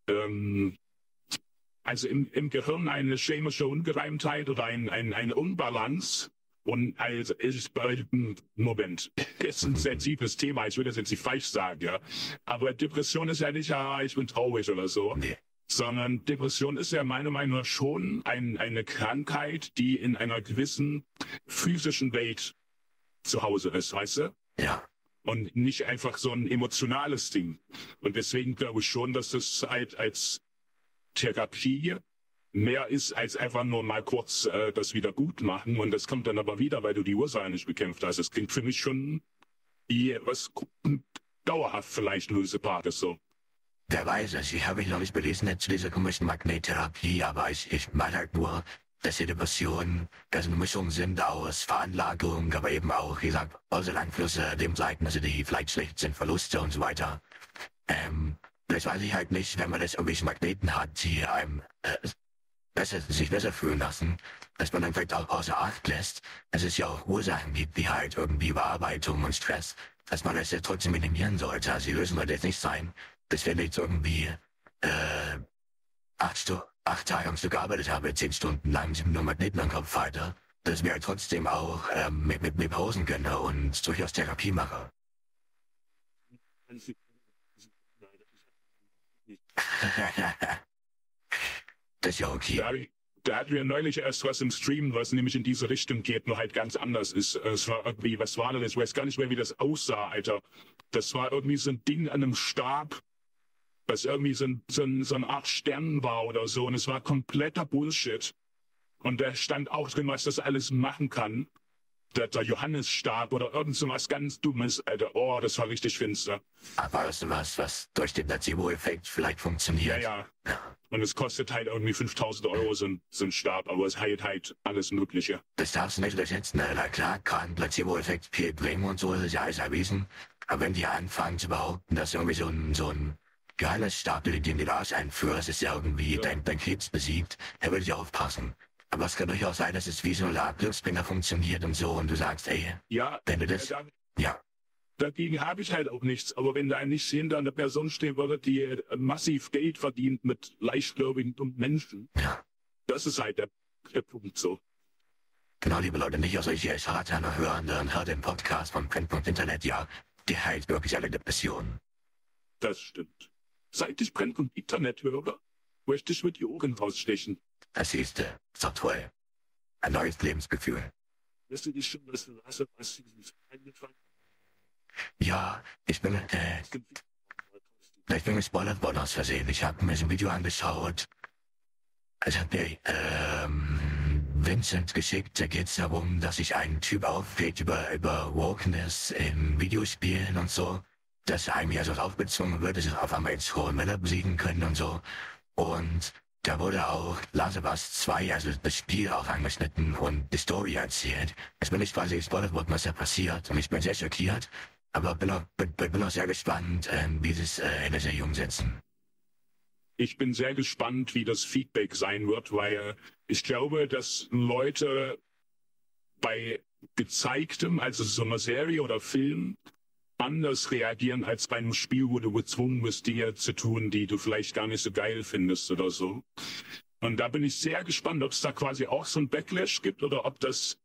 also im Gehirn eine chemische Ungereimtheit oder eine Unbalance. Und also ist bei, Moment, ist ein sensibles Thema, ich würde das jetzt nicht falsch sagen, ja. Aber Depression ist ja nicht, ich bin traurig oder so. Nee. Sondern Depression ist ja meiner Meinung nach schon eine Krankheit, die in einer gewissen physischen Welt zu Hause ist, weißt du? Ja. Und nicht einfach so ein emotionales Ding. Und deswegen glaube ich schon, dass das halt als Therapie mehr ist, als einfach nur mal kurz das wieder gut machen. Und das kommt dann aber wieder, weil du die Ursache nicht bekämpft hast. Das klingt für mich schon wie was dauerhaft vielleicht lösebar ist so. Wer weiß es, ich habe mich noch nicht belesen zu dieser komischen Magnettherapie, aber ich meine halt nur, dass die Depressionen eine Mischung sind aus Veranlagung, aber eben auch, wie gesagt, äußere Einflüsse, dem Seiten, also die vielleicht schlecht sind, Verluste und so weiter. Das weiß ich halt nicht, wenn man das irgendwelche Magneten hat, die einem sich besser fühlen lassen, dass man dann vielleicht auch außer Acht lässt, dass es ja auch Ursachen gibt, wie halt irgendwie Überarbeitung und Stress, dass man das ja trotzdem minimieren sollte. Also die Lösung wird jetzt nicht sein, dass wenn ich jetzt irgendwie 8 Tage am Stück gearbeitet habe, 10 Stunden lang nur Magneten am Kopf halte, dass ich mir halt trotzdem auch mit mir Pausen gönne und durchaus Therapie mache. Das ist ja okay. Da hatten wir neulich erst was im Stream, was nämlich in diese Richtung geht, nur halt ganz anders ist. Es war irgendwie, was war das? Ich weiß gar nicht mehr, wie das aussah, Alter. Das war irgendwie so ein Ding an einem Stab, was irgendwie so eine Art Stern war oder so. Und es war kompletter Bullshit. Und da stand auch drin, was das alles machen kann. Der Johannesstab oder irgend so was ganz Dummes, Alter. Oh, das war richtig finster. Aber das ist was durch den Placebo-Effekt vielleicht funktioniert. Ja. Und es kostet halt irgendwie 5.000 Euro so ein Stab, aber es heilt halt alles Mögliche. Das darfst du nicht unterschätzen. Na klar, kann Placebo-Effekt viel bringen und so, das ist ja alles erwiesen. Aber wenn die anfangen zu behaupten, dass irgendwie so ein geiles Stab, den du da einführst, ist ja irgendwie dein Krebs besiegt, er würde ja aufpassen. Aber es kann durchaus sein, dass es wie so ein Glücksbringer funktioniert und so und du sagst, ey, wenn du das... Dagegen habe ich halt auch nichts. Aber wenn da nicht hinter einer Person stehen würde, die massiv Geld verdient mit leichtgläubigen dummen Menschen, das ist halt der Punkt so. Genau, liebe Leute, nicht aus solche Sataner hören, dann hört den Podcast von Brennpunkt Internet, ja. Der heilt wirklich alle Depressionen. Das stimmt. Seit ich Brennpunkt Internet höre, möchte ich mit die Ohren rausstechen. Das siehste, ist doch toll. Ein neues Lebensgefühl. Wirst du dich schon was verlassen, was dieses angefangen? Ja, ich bin gespoilert worden aus Versehen. Ich habe mir so ein Video angeschaut. Es hat mir Vincent geschickt. Da geht es darum, dass sich ein Typ aufregt über Wokeness in Videospielen und so. Dass einem ja so aufbezwungen wird, dass sie auf einmal jetzt hohe Männer besiegen können und so. Und da wurde auch Last of Us 2, also das Spiel, auch angeschnitten und die Story erzählt. Es bin nicht quasi gespoilert worden, was da passiert. Und ich bin sehr schockiert. Aber bin auch sehr gespannt, wie sie es in der Serie umsetzen. Ich bin sehr gespannt, wie das Feedback sein wird, weil ich glaube, dass Leute bei gezeigtem, also so einer Serie oder Film, anders reagieren als bei einem Spiel, wo du gezwungen bist, Dinge zu tun, die du vielleicht gar nicht so geil findest oder so. Und da bin ich sehr gespannt, ob es da quasi auch so ein Backlash gibt oder ob das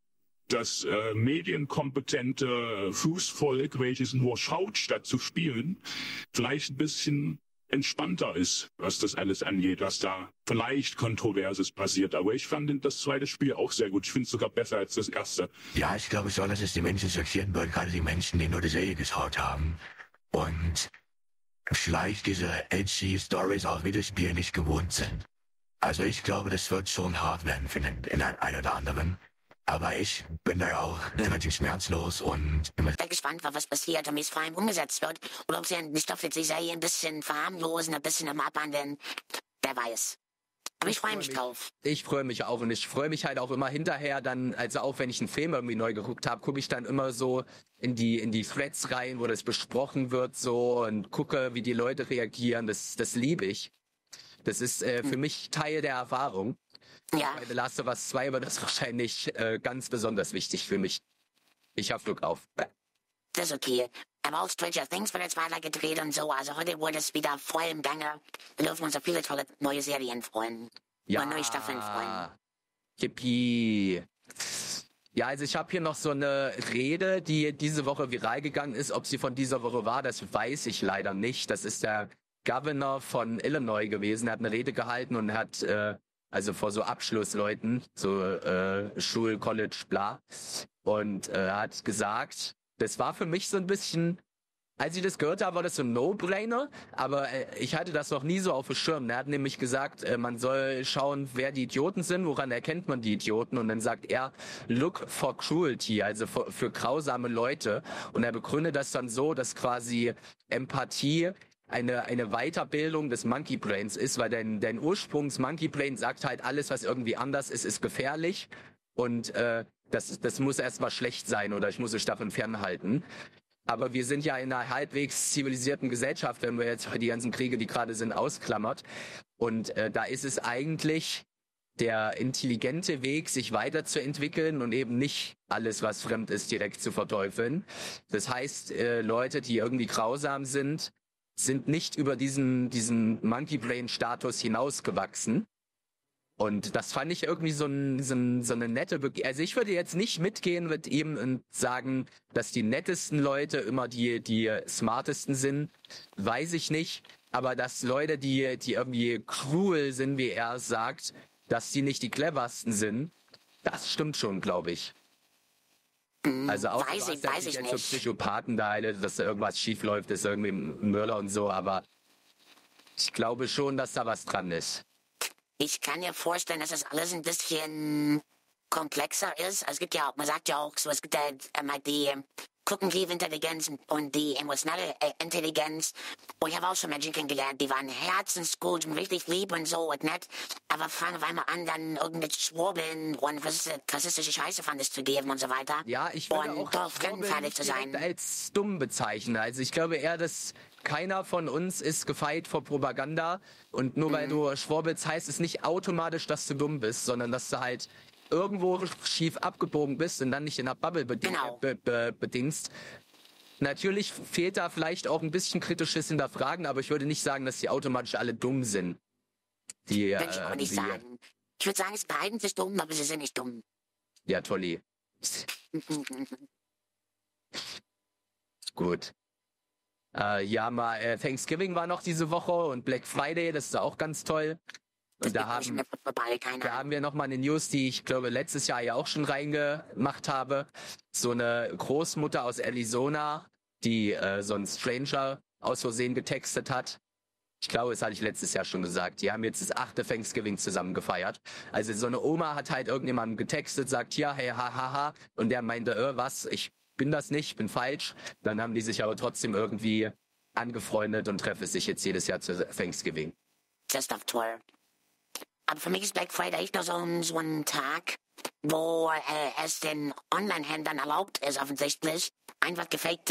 medienkompetente Fußvolk, welches nur schaut, statt zu spielen, vielleicht ein bisschen entspannter ist, was das alles angeht, was da vielleicht Kontroverses passiert. Aber ich fand das zweite Spiel auch sehr gut. Ich finde es sogar besser als das erste. Ja, ich glaube schon, dass es die Menschen schockieren wird, gerade die Menschen, die nur die Serie geschaut haben. Und vielleicht diese edgy Stories aus Videospielen nicht gewohnt sind. Also ich glaube, das wird schon hart werden für den einen oder anderen. Aber ich bin da ja auch relativ schmerzlos und Ich bin gespannt, was passiert und wie es vor allem umgesetzt wird. Oder ob sie den Stoff jetzt die Serie ein bisschen verharmlosen, ein bisschen abwandeln. Wer weiß. Aber ich freue mich drauf. Ich freue mich auch und ich freue mich halt auch immer hinterher dann, also auch wenn ich einen Film irgendwie neu geguckt habe, gucke ich dann immer so in die Threads rein, wo das besprochen wird so und gucke, wie die Leute reagieren. Das liebe ich. Das ist für mich Teil der Erfahrung. Ja. Bei The Last of Us 2 war das wahrscheinlich ganz besonders wichtig für mich. Ich hab Glück auf. Das ist okay. Aber auch Stranger Things wird jetzt weiter gedreht und so. Also heute wurde es wieder voll im Gange. Wir dürfen uns auf viele tolle neue Serien freuen. Ja. Und neue Staffeln freuen. Yippie. Ja, also ich habe hier noch so eine Rede, die diese Woche viral gegangen ist. Ob sie von dieser Woche war, das weiß ich leider nicht. Das ist der Governor von Illinois gewesen. Er hat eine Rede gehalten und hat also vor so Abschlussleuten, so Schul, College, bla. Und hat gesagt, das war für mich so ein bisschen, als ich das gehört habe, war das so ein No-Brainer, aber ich hatte das noch nie so auf dem Schirm. Er hat nämlich gesagt, man soll schauen, wer die Idioten sind, woran erkennt man die Idioten, und dann sagt er, look for cruelty, also für grausame Leute. Und er begründet das dann so, dass quasi Empathie eine Weiterbildung des Monkey Brains ist, weil dein Ursprungs-Monkey Brain sagt halt, alles, was irgendwie anders ist gefährlich, und das muss erstmal schlecht sein oder ich muss es davon fernhalten. Aber wir sind ja in einer halbwegs zivilisierten Gesellschaft, wenn wir jetzt die ganzen Kriege, die gerade sind, ausklammert. Und da ist es eigentlich der intelligente Weg, sich weiterzuentwickeln und eben nicht alles, was fremd ist, direkt zu verteufeln. Das heißt, Leute, die irgendwie grausam sind nicht über diesen Monkey Brain Status hinausgewachsen. Und das fand ich irgendwie so eine nette also ich würde jetzt nicht mitgehen mit ihm und sagen, dass die nettesten Leute immer die smartesten sind, weiß ich nicht. Aber dass Leute, die irgendwie cruel sind, wie er es sagt, dass die nicht die cleversten sind, das stimmt schon, glaube ich. Also auch weiß ich jetzt nicht. so Psychopathen da, dass da irgendwas schief läuft, ist irgendwie ein Mörder und so, aber ich glaube schon, dass da was dran ist. Ich kann mir vorstellen, dass das alles ein bisschen komplexer ist. Also es gibt ja, man sagt ja auch so, es gibt ja einmal die kognitive Intelligenz und die emotionale Intelligenz. Und ich habe auch schon Menschen kennengelernt, die waren herzensgut und richtig lieb und so und nett. Aber fangen auf einmal an, dann irgendein Schwurbeln und rassistische Scheiße von das zu geben und so weiter. Ja, ich würde und auch doch fremdenfeindlich zu sein. als dumm bezeichnen. Also ich glaube eher, dass keiner von uns ist gefeit vor Propaganda. Und nur weil du schwurbelst, heißt es nicht automatisch, dass du dumm bist, sondern dass du halt irgendwo schief abgebogen bist und dann nicht in der Bubble bedingst. Natürlich fehlt da vielleicht auch ein bisschen kritisches Hinterfragen, aber ich würde nicht sagen, dass die automatisch alle dumm sind. Würde ich auch nicht sagen. Ich würde sagen, es behalten sich dumm, aber sie sind nicht dumm. Ja, Tolli. Gut. Thanksgiving war noch diese Woche und Black Friday, das ist auch ganz toll. Und da haben wir nochmal eine News, die ich glaube letztes Jahr ja auch schon reingemacht habe. So eine Großmutter aus Arizona, die so einen Stranger aus Versehen getextet hat. Ich glaube, das hatte ich letztes Jahr schon gesagt. Die haben jetzt das 8. Thanksgiving zusammen gefeiert. Also so eine Oma hat halt irgendjemandem getextet, sagt, ja, hey, hahaha. Und der meinte, was, ich bin das nicht, bin falsch. Dann haben die sich aber trotzdem irgendwie angefreundet und treffen sich jetzt jedes Jahr zu Thanksgiving. Das ist doch toll. Aber für mich ist Black Friday echt noch so ein Tag, wo es den Online-Händlern erlaubt ist, offensichtlich, einfach gefakte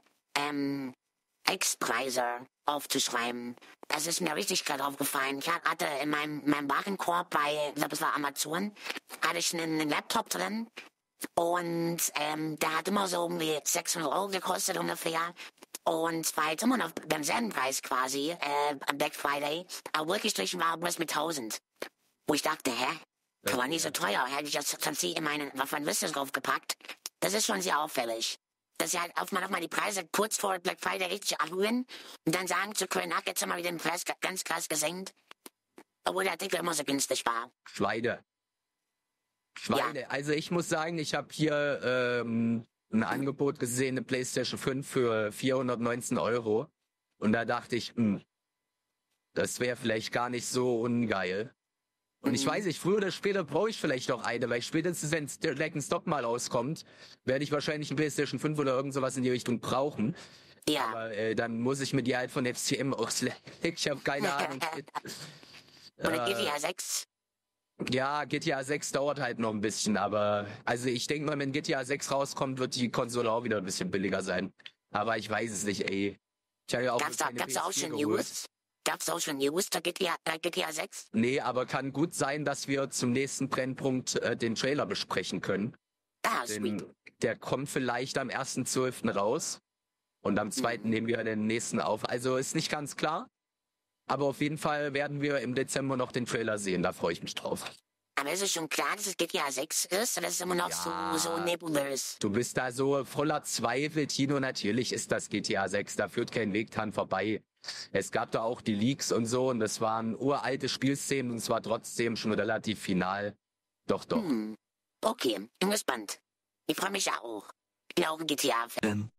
Ex-Preise aufzuschreiben. Das ist mir richtig gerade aufgefallen. Ich hatte in meinem Warenkorb bei, ich glaube es war Amazon, hatte ich einen Laptop drin und der hat immer so irgendwie 600 € gekostet ungefähr. Und war jetzt immer noch beim selben Preis quasi, am Black Friday, aber wirklich durch war was mit 1000. Wo ich dachte, das war nicht so teuer, hätte ich das sonst in meine Waffenliste draufgepackt. Das ist schon sehr auffällig. Dass sie halt auf mal die Preise kurz vor Black Friday richtig erhöhen und dann sagen zu können, jetzt haben wir wieder den Preis ganz krass gesenkt. Obwohl der Artikel immer so günstig war. Schweine. Ja. Also ich muss sagen, ich habe hier ein Angebot gesehen, eine PlayStation 5 für 419 €. Und da dachte ich, das wäre vielleicht gar nicht so ungeil. Und ich weiß nicht, früher oder später brauche ich vielleicht auch eine, weil spätestens, wenn Dragon's Stock mal auskommt, werde ich wahrscheinlich ein PlayStation 5 oder irgend sowas in die Richtung brauchen. Ja. Aber dann muss ich mir die halt von FCM auslegen. Ich habe keine Ahnung. Oder GTA 6? Ja, GTA 6 dauert halt noch ein bisschen, aber also ich denke mal, wenn GTA 6 rauskommt, wird die Konsole auch wieder ein bisschen billiger sein. Aber ich weiß es nicht, ey. Ich habe ja auch Gab's auch schon News? Gab's auch schon News der GTA 6? Nee, aber kann gut sein, dass wir zum nächsten Brennpunkt den Trailer besprechen können. Sweet. Der kommt vielleicht am 1.12. raus und am 2. nehmen wir den nächsten auf. Also ist nicht ganz klar, aber auf jeden Fall werden wir im Dezember noch den Trailer sehen, da freue ich mich drauf. Aber ist es schon klar, dass es GTA 6 ist oder ist es immer noch so nebulös? Du bist da so voller Zweifel, Tino, natürlich ist das GTA 6, da führt kein Weg dran vorbei. Es gab da auch die Leaks und so und das waren uralte Spielszenen und es war trotzdem schon relativ final. Doch. Okay, bin gespannt. Ich freue mich auch. Ich bin auch ein GTA-Fan.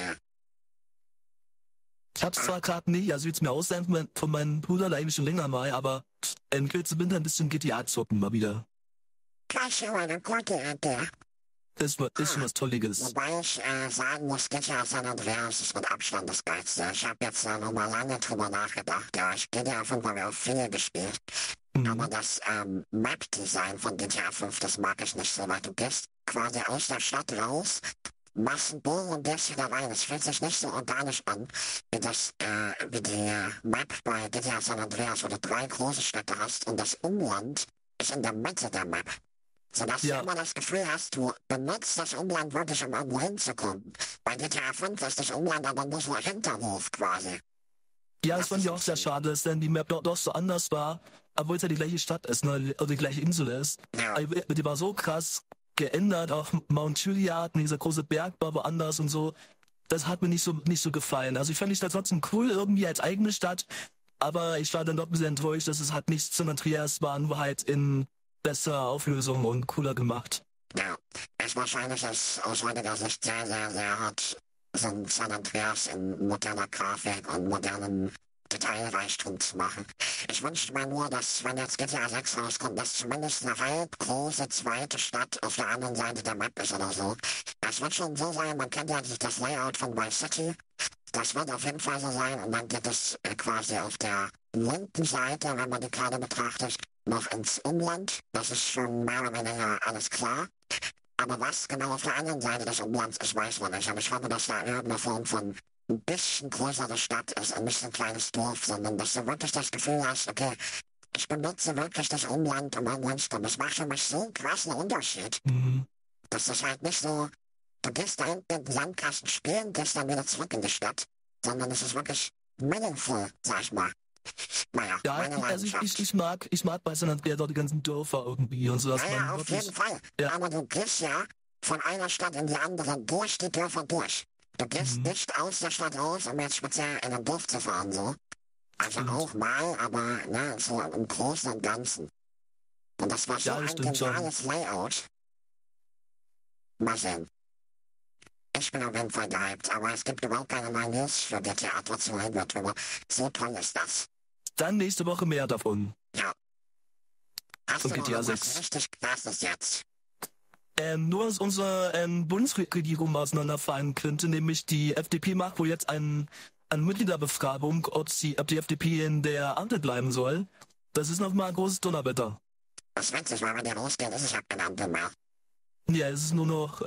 Ich hab's zwar gerade nicht, also will's mir ausleihen von meinem Bruder, da eigentlich schon länger mal, aber in Kürze bin ich ein bisschen GTA zocken mal wieder. Das ist eine gute Idee. Ist schon was Tolliges. Wobei ich sagen muss, GTA San Andreas ist mit Abstand das Geilste. Ich habe jetzt nochmal lange drüber nachgedacht. Ja, ich GTA 5 habe ich auch viel gespielt. Aber das Map-Design von GTA 5, das mag ich nicht so, weil du gehst quasi aus der Stadt raus, machst einen Bogen und gehst wieder rein. Es fühlt sich nicht so organisch an, wie die Map bei GTA San Andreas, wo du 3 große Städte hast und das Umland ist in der Mitte der Map. Sodass du immer das Gefühl hast, du benutzt das Umland wirklich, um irgendwo hinzukommen. Bei GTA 5 ist das Umland aber nur so Hinterhof quasi. Ja, das fand ich auch sehr schade, dass dann die Map doch so anders war, obwohl es ja die gleiche Stadt ist, ne, oder die gleiche Insel ist. Ja. Die war so krass geändert, auch Mount Chiliad, dieser große Berg war woanders und so. Das hat mir nicht so gefallen. Also ich fand das trotzdem cool, irgendwie als eigene Stadt, aber ich war dann doch ein bisschen enttäuscht, dass es halt nicht San Andreas war, nur halt in besser Auflösung und cooler gemacht. Ja, es wahrscheinlich ist aus heutiger Sicht sehr, sehr, sehr hart, so ein San Andreas in moderner Grafik und modernem Detailreichtum zu machen. Ich wünschte mir nur, dass, wenn jetzt GTA 6 rauskommt, dass zumindest eine halb große zweite Stadt auf der anderen Seite der Map ist oder so. Das wird schon so sein, man kennt ja das Layout von Vice City. Das wird auf jeden Fall so sein und dann geht es quasi auf der linken Seite, wenn man die Karte betrachtet, noch ins Umland. Das ist schon mehr oder weniger alles klar. Aber was genau auf der anderen Seite des Umlands ist, weiß man nicht. Aber ich hoffe, dass da irgendeine Form von ein bisschen größere Stadt ist und nicht so ein kleines Dorf, sondern dass du wirklich das Gefühl hast, okay, ich benutze wirklich das Umland, um irgendwo hinzukommen. Das macht für mich so einen krassen Unterschied. Dass das halt nicht so, du gehst da hinten in den Sandkasten spielen, gehst dann wieder zurück in die Stadt, sondern es ist wirklich meaningful, sag ich mal. Naja, Ja, meine also Leidenschaft. ich mag Weißenland eher dort die ganzen Dörfer irgendwie und so. Dass Ja, man auf wirklich, jeden Fall. Ja. Aber du gehst ja von einer Stadt in die andere durch die Dörfer durch. Du gehst nicht aus der Stadt raus, um jetzt speziell in ein Dorf zu fahren, so. Also auch mal, aber ne, so im Großen und Ganzen. Und das war so Ja, das ein stimmt schon. geniales Layout. Mal sehen. Ich bin auf jeden Fall gehypt, aber es gibt überhaupt keine neuen News für GTA dazu hin drüber. So toll ist das. Dann nächste Woche mehr davon. Ja. Hast Und du noch GTA was 6. richtig krasses jetzt? Nur dass unsere Bundesregierung auseinanderfallen könnte, nämlich die FDP macht wohl jetzt eine Mitgliederbefragung, ob die FDP in der Ampel bleiben soll. Das ist nochmal ein großes Donnerwetter. Das ist witzig, weil wenn der losgeht, ist es ja keine Ampel mehr. Ja, es ist nur noch,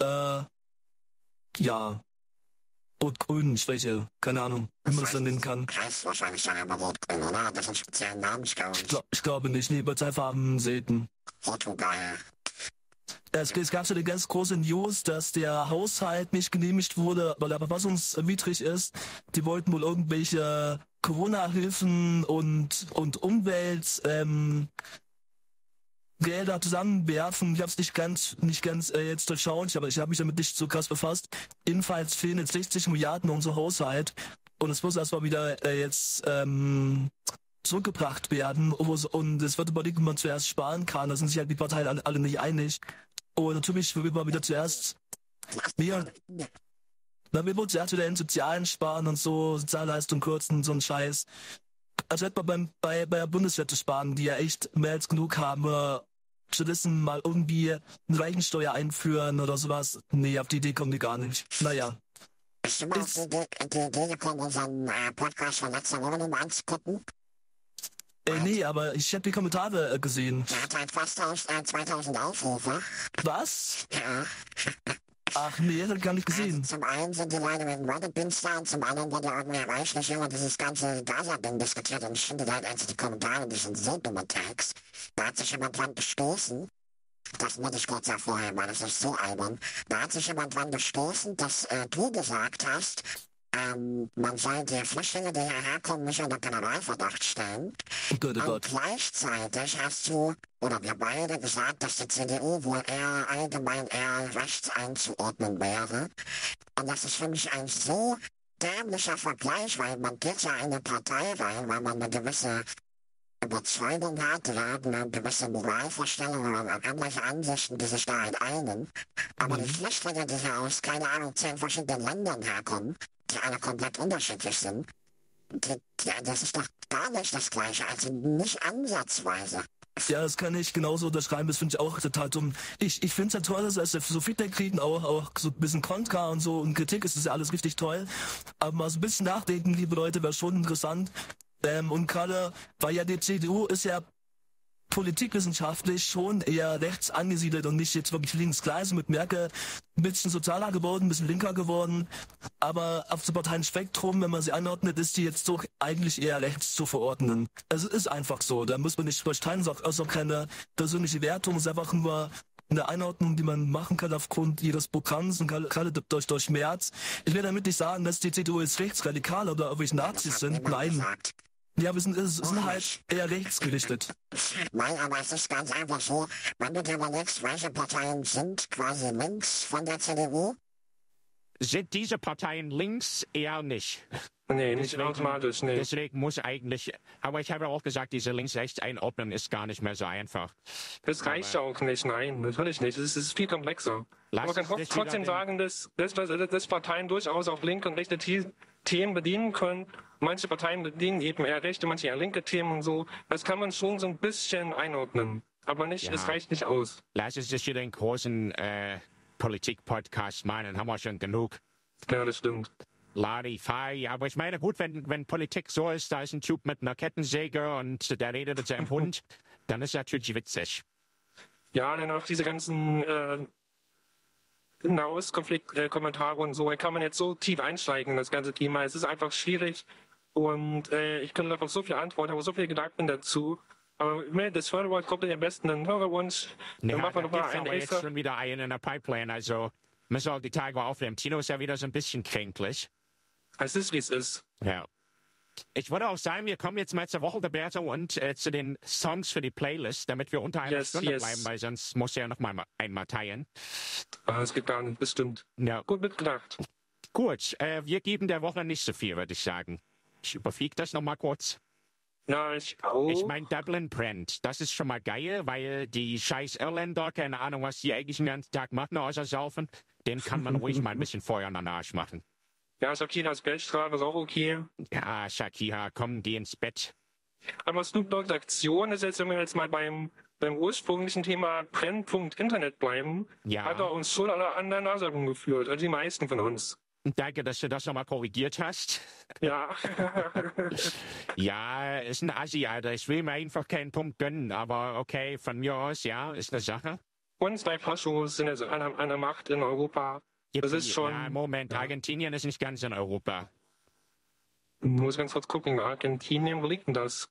ja, Rot-Grün, Schwäche, keine Ahnung, wie man das dann nennen kann. Heißt wahrscheinlich dann immer Rot-Grün, oder? Hat das einen speziellen Namen? Ich glaube nicht. Ich glaube nicht, nee, Parteifarben selten. Portugal. Es gab so eine ganz große News, dass der Haushalt nicht genehmigt wurde, weil er verfassungswidrig ist. Die wollten wohl irgendwelche Corona-Hilfen und Umwelt, Gelder zusammenwerfen. Ich habe es nicht ganz jetzt durchschaut, aber ich habe mich damit nicht so krass befasst. Jedenfalls fehlen jetzt 60 Milliarden in unserem Haushalt und es muss erstmal wieder jetzt zurückgebracht werden und es wird überlegt, wie man zuerst sparen kann. Da sind sich halt die Parteien alle nicht einig. Und natürlich will man wieder zuerst wir wollen zuerst wieder in Sozialen sparen und so, Sozialleistung kürzen, so ein Scheiß. Also etwa bei der Bundeswehr zu sparen, die ja echt mehr als genug haben, stattdessen mal irgendwie eine Reichensteuer einführen oder sowas. Nee, auf die Idee kommen die gar nicht. Naja. Bist du mal auf die Idee gekommen, unseren Podcast von letzter Woche nochmal anzugucken? Nee, aber ich habe die Kommentare gesehen. Der hat halt fast 2000 Aufrufe. Was? Ja. Ach nee, das hab ich gar nicht gesehen. Also zum einen sind die Leute mit dem Reddit-Bins da und zum anderen wurde irgendwie reichlich über dieses ganze Gaza-Ding diskutiert und ich finde halt einfach die Kommentare, die sind so dumme Tags. Da hat sich jemand dran gestoßen, das muss ich kurz hervorheben, weil das ist so albern. Da hat sich jemand dran gestoßen, dass du gesagt hast, man soll die Flüchtlinge, die hierher kommen, nicht unter Generalverdacht stellen. Und gleichzeitig hast du, oder wir beide, gesagt, dass die CDU wohl allgemein eher rechts einzuordnen wäre. Und das ist für mich ein so dämlicher Vergleich, weil man geht ja in eine Partei rein, weil man eine gewisse Überzeugung hat, ja, eine gewisse Moralvorstellung oder irgendwelche Ansichten, die sich da halt einen. Aber die Flüchtlinge, die hier aus, keine Ahnung, 10 verschiedenen Ländern herkommen, die alle komplett unterschiedlich sind, das ist doch gar nicht das Gleiche, also nicht ansatzweise. Ja, das kann ich genauso unterschreiben, das finde ich auch total dumm. Ich finde es ja toll, dass wir so Feedback kriegen, auch so ein bisschen Kontra und so und Kritik, ist das ja alles richtig toll. Aber mal so ein bisschen nachdenken, liebe Leute, wäre schon interessant. Und gerade, weil ja die CDU ist ja politikwissenschaftlich schon eher rechts angesiedelt und nicht jetzt wirklich links. Klar ist mit Merkel ein bisschen sozialer geworden, ein bisschen linker geworden, aber auf dem Parteienspektrum, wenn man sie einordnet, ist die jetzt doch eigentlich eher rechts zu verordnen. Es ist einfach so, da muss man nicht überstreiten, es ist auch keine persönliche Wertung, es ist einfach nur eine Einordnung, die man machen kann aufgrund ihres Programms und gerade durch Merz. Ich will damit nicht sagen, dass die CDU jetzt rechtsradikal oder irgendwelche Nazis sind, nein. Ja, wir sind halt eher rechtsgerichtet. Nein, aber es ist ganz einfach so, wenn du dir überlegst, welche Parteien sind quasi links von der CDU? Sind diese Parteien links? Eher nicht. Nee, nicht automatisch, nee. Deswegen muss eigentlich, aber ich habe auch gesagt, diese Links-Rechts-Einordnung ist gar nicht mehr so einfach. Das reicht auch nicht, nein, natürlich nicht. Es ist viel komplexer. Man kann trotzdem sagen, dass Parteien durchaus auch linke und rechte Themen bedienen können. Manche Parteien bedienen eben eher rechte, manche eher linke Themen und so. Das kann man schon so ein bisschen einordnen. Aber nicht, es reicht nicht aus. Lass uns das hier den großen Politik-Podcast machen, dann haben wir schon genug. Ja, das stimmt. Larify, aber ich meine, gut, wenn Politik so ist, da ist ein Typ mit einer Kettensäge und der redet mit seinem Hund, dann ist natürlich witzig. Ja, dann auch diese ganzen Nahostkonflikt-Kommentare und so, da kann man jetzt so tief einsteigen in das ganze Thema. Es ist einfach schwierig und ich könnte einfach so viel antworten, aber so viele Gedanken dazu. Aber das Förderwort kommt am besten, dann Hörerwunsch. Dann machen wir noch mal einen jetzt schon wieder einen in der Pipeline, also müssen wir auch die Tage aufnehmen. Tino ist ja wieder so ein bisschen kränklich. Es ist, wie es ist. Ja. Ich würde auch sagen, wir kommen jetzt mal zur Wochenbewertung und zu den Songs für die Playlist, damit wir unter einer Stunde bleiben, weil sonst muss er noch mal einmal teilen. Das geht gar nicht, bestimmt. Ja. Gut mitgedacht. Gut, wir geben der Woche nicht so viel, würde ich sagen. Ich überfliege das noch mal kurz. Ja, ich auch. Ich meine, Dublin brennt. Das ist schon mal geil, weil die scheiß Irländer, keine Ahnung, was die eigentlich den ganzen Tag machen, außer saufen, den kann man ruhig mal ein bisschen Feuer in den Arsch machen. Ja, Shakiras Geldstrafe ist auch okay. Ja, Shakira, komm, geh ins Bett. Aber Snoop Dogg's Aktion ist jetzt, wenn wir jetzt mal beim ursprünglichen Thema Brennpunkt-Internet bleiben, hat er uns schon an der Nase rumgeführt, also die meisten von uns. Danke, dass du das nochmal korrigiert hast. Ja. Ja, ist ein Assi, Alter. Ich will mir einfach keinen Punkt gönnen, aber okay, von mir aus, ja, ist eine Sache. Und zwei Faschos sind jetzt an der Macht in Europa. Das ist schon... Ja, Moment, Argentinien ist nicht ganz in Europa. Ich muss ganz kurz gucken, Argentinien, wo liegt denn das?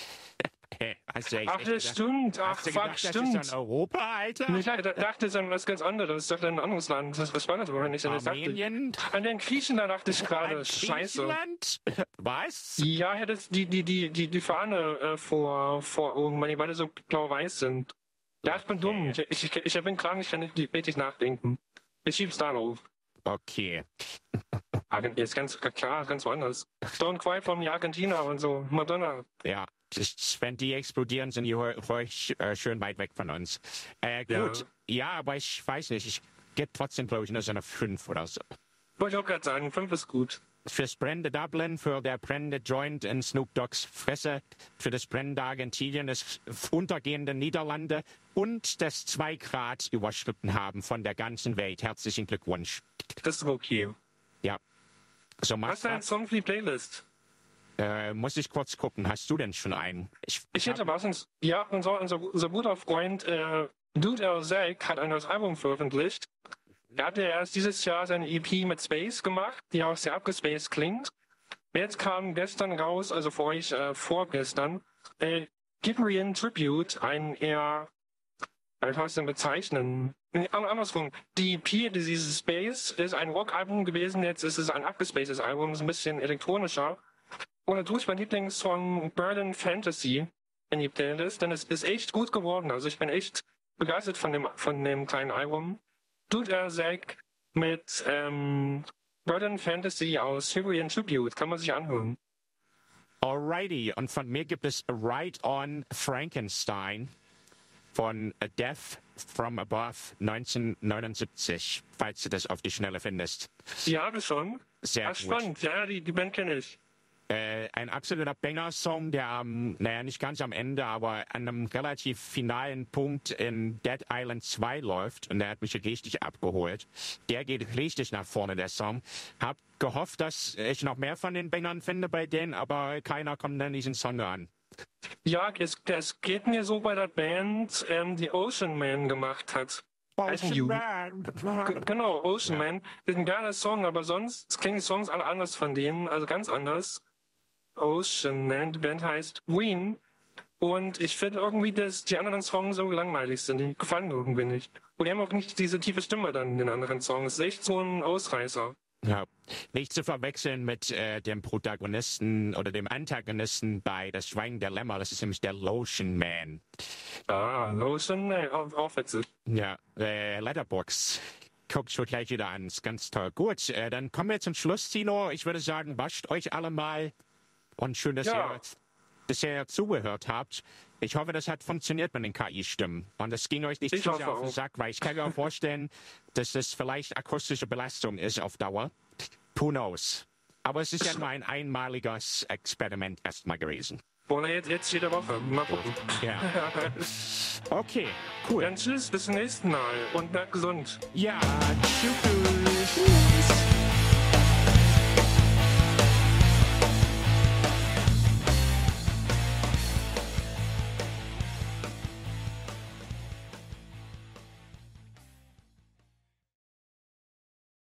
Also ach, das stimmt. Ach, fuck, stimmt. Das ist in Europa, Alter? Ich dachte, es ist was ganz anderes. Ich dachte, ein anderes Land. Was war das aber nicht? Armenien? An den Griechenland dachte ich gerade. Scheiße. Griechenland? Was? Ja, ja, das, die Fahne vor irgendwann, die beide so blau-weiß sind. Ja, ich bin dumm. Ich bin krank, ich kann nicht richtig nachdenken. Ich schieb's darauf. Okay. Jetzt ganz klar, ganz woanders. Don't Cry from the Argentina und so. Madonna. Ja. Wenn die explodieren, sind die schön weit weg von uns. Gut, ja, aber ich weiß nicht, ich gebe trotzdem, glaube ich, nur so eine 5 oder so. Wollte ich auch gerade sagen, 5 ist gut. Fürs brennende Dublin, für der brennende Joint in Snoop Dogg's Fresse, für das brennende Argentinien, das untergehende Niederlande und das 2 Grad überschritten haben von der ganzen Welt. Herzlichen Glückwunsch. Das ist okay. Ja. So, was ist dein Song für die Playlist? Muss ich kurz gucken. Hast du denn schon einen? Ich hätte was. Ja, unser guter Freund Dude Elzek hat ein neues Album veröffentlicht. Er hatte erst dieses Jahr seine EP mit Space gemacht, die auch sehr abgespaced klingt. Jetzt kam gestern raus, also für euch vorgestern, Gibrian Tribute, ein eher, wie kann ich denn bezeichnen? Andersrum, die EP dieses Space ist ein Rock-Album gewesen, jetzt ist es ein abgespacedes Album, ist ein bisschen elektronischer. Und da tue ich mein Lieblingssong Burden Fantasy in die Playlist, denn es ist echt gut geworden. Also ich bin echt begeistert von dem kleinen Album. Dude Elzek mit Burden Fantasy aus Syrian Tribute. Kann man sich anhören. Alrighty. Und von mir gibt es Ride on Frankenstein von A Death from Above 1979, falls du das auf die Schnelle findest. Ja, das schon. Sehr gut. Spannend. Ja, die Band kenne ich. Ein absoluter Banger-Song, der nicht ganz am Ende, aber an einem relativ finalen Punkt in Dead Island 2 läuft und der hat mich richtig abgeholt. Der geht richtig nach vorne, der Song. Hab gehofft, dass ich noch mehr von den Bangern finde bei denen, aber keiner kommt an diesen Song ran. Ja, es geht mir so bei der Band, die Ocean Man gemacht hat. Ocean Man. Genau, Ocean Man. Das ist ein geiler Song, aber sonst klingen die Songs alle anders von denen, also ganz anders. Ocean Man, die Band heißt Ween. Und ich finde irgendwie, dass die anderen Songs so langweilig sind. Die gefallen mir irgendwie nicht. Und die haben auch nicht diese tiefe Stimme dann in den anderen Songs. Es ist echt so ein Ausreißer. Ja, nicht zu verwechseln mit dem Protagonisten oder dem Antagonisten bei Das Schweigen der Lämmer. Das ist nämlich der Lotion Man. Ah, Lotion Man, auch witzig. Ja, Letterboxd. Guckt schon gleich wieder an. Ist ganz toll. Gut, dann kommen wir zum Schluss, Tino. Ich würde sagen, wascht euch alle mal. Und schön, dass ihr zugehört habt. Ich hoffe, das hat funktioniert mit den KI-Stimmen. Und es ging euch nicht zu sehr auf den Sack, weil ich kann mir auch vorstellen, dass das vielleicht akustische Belastung ist auf Dauer. Who knows? Aber es ist ja nur ein einmaliges Experiment erstmal gewesen. Oder jetzt jede Woche. Mal gucken. Ja. Okay, cool. Dann tschüss, bis zum nächsten Mal. Und bleibt gesund. Ja, tschüss.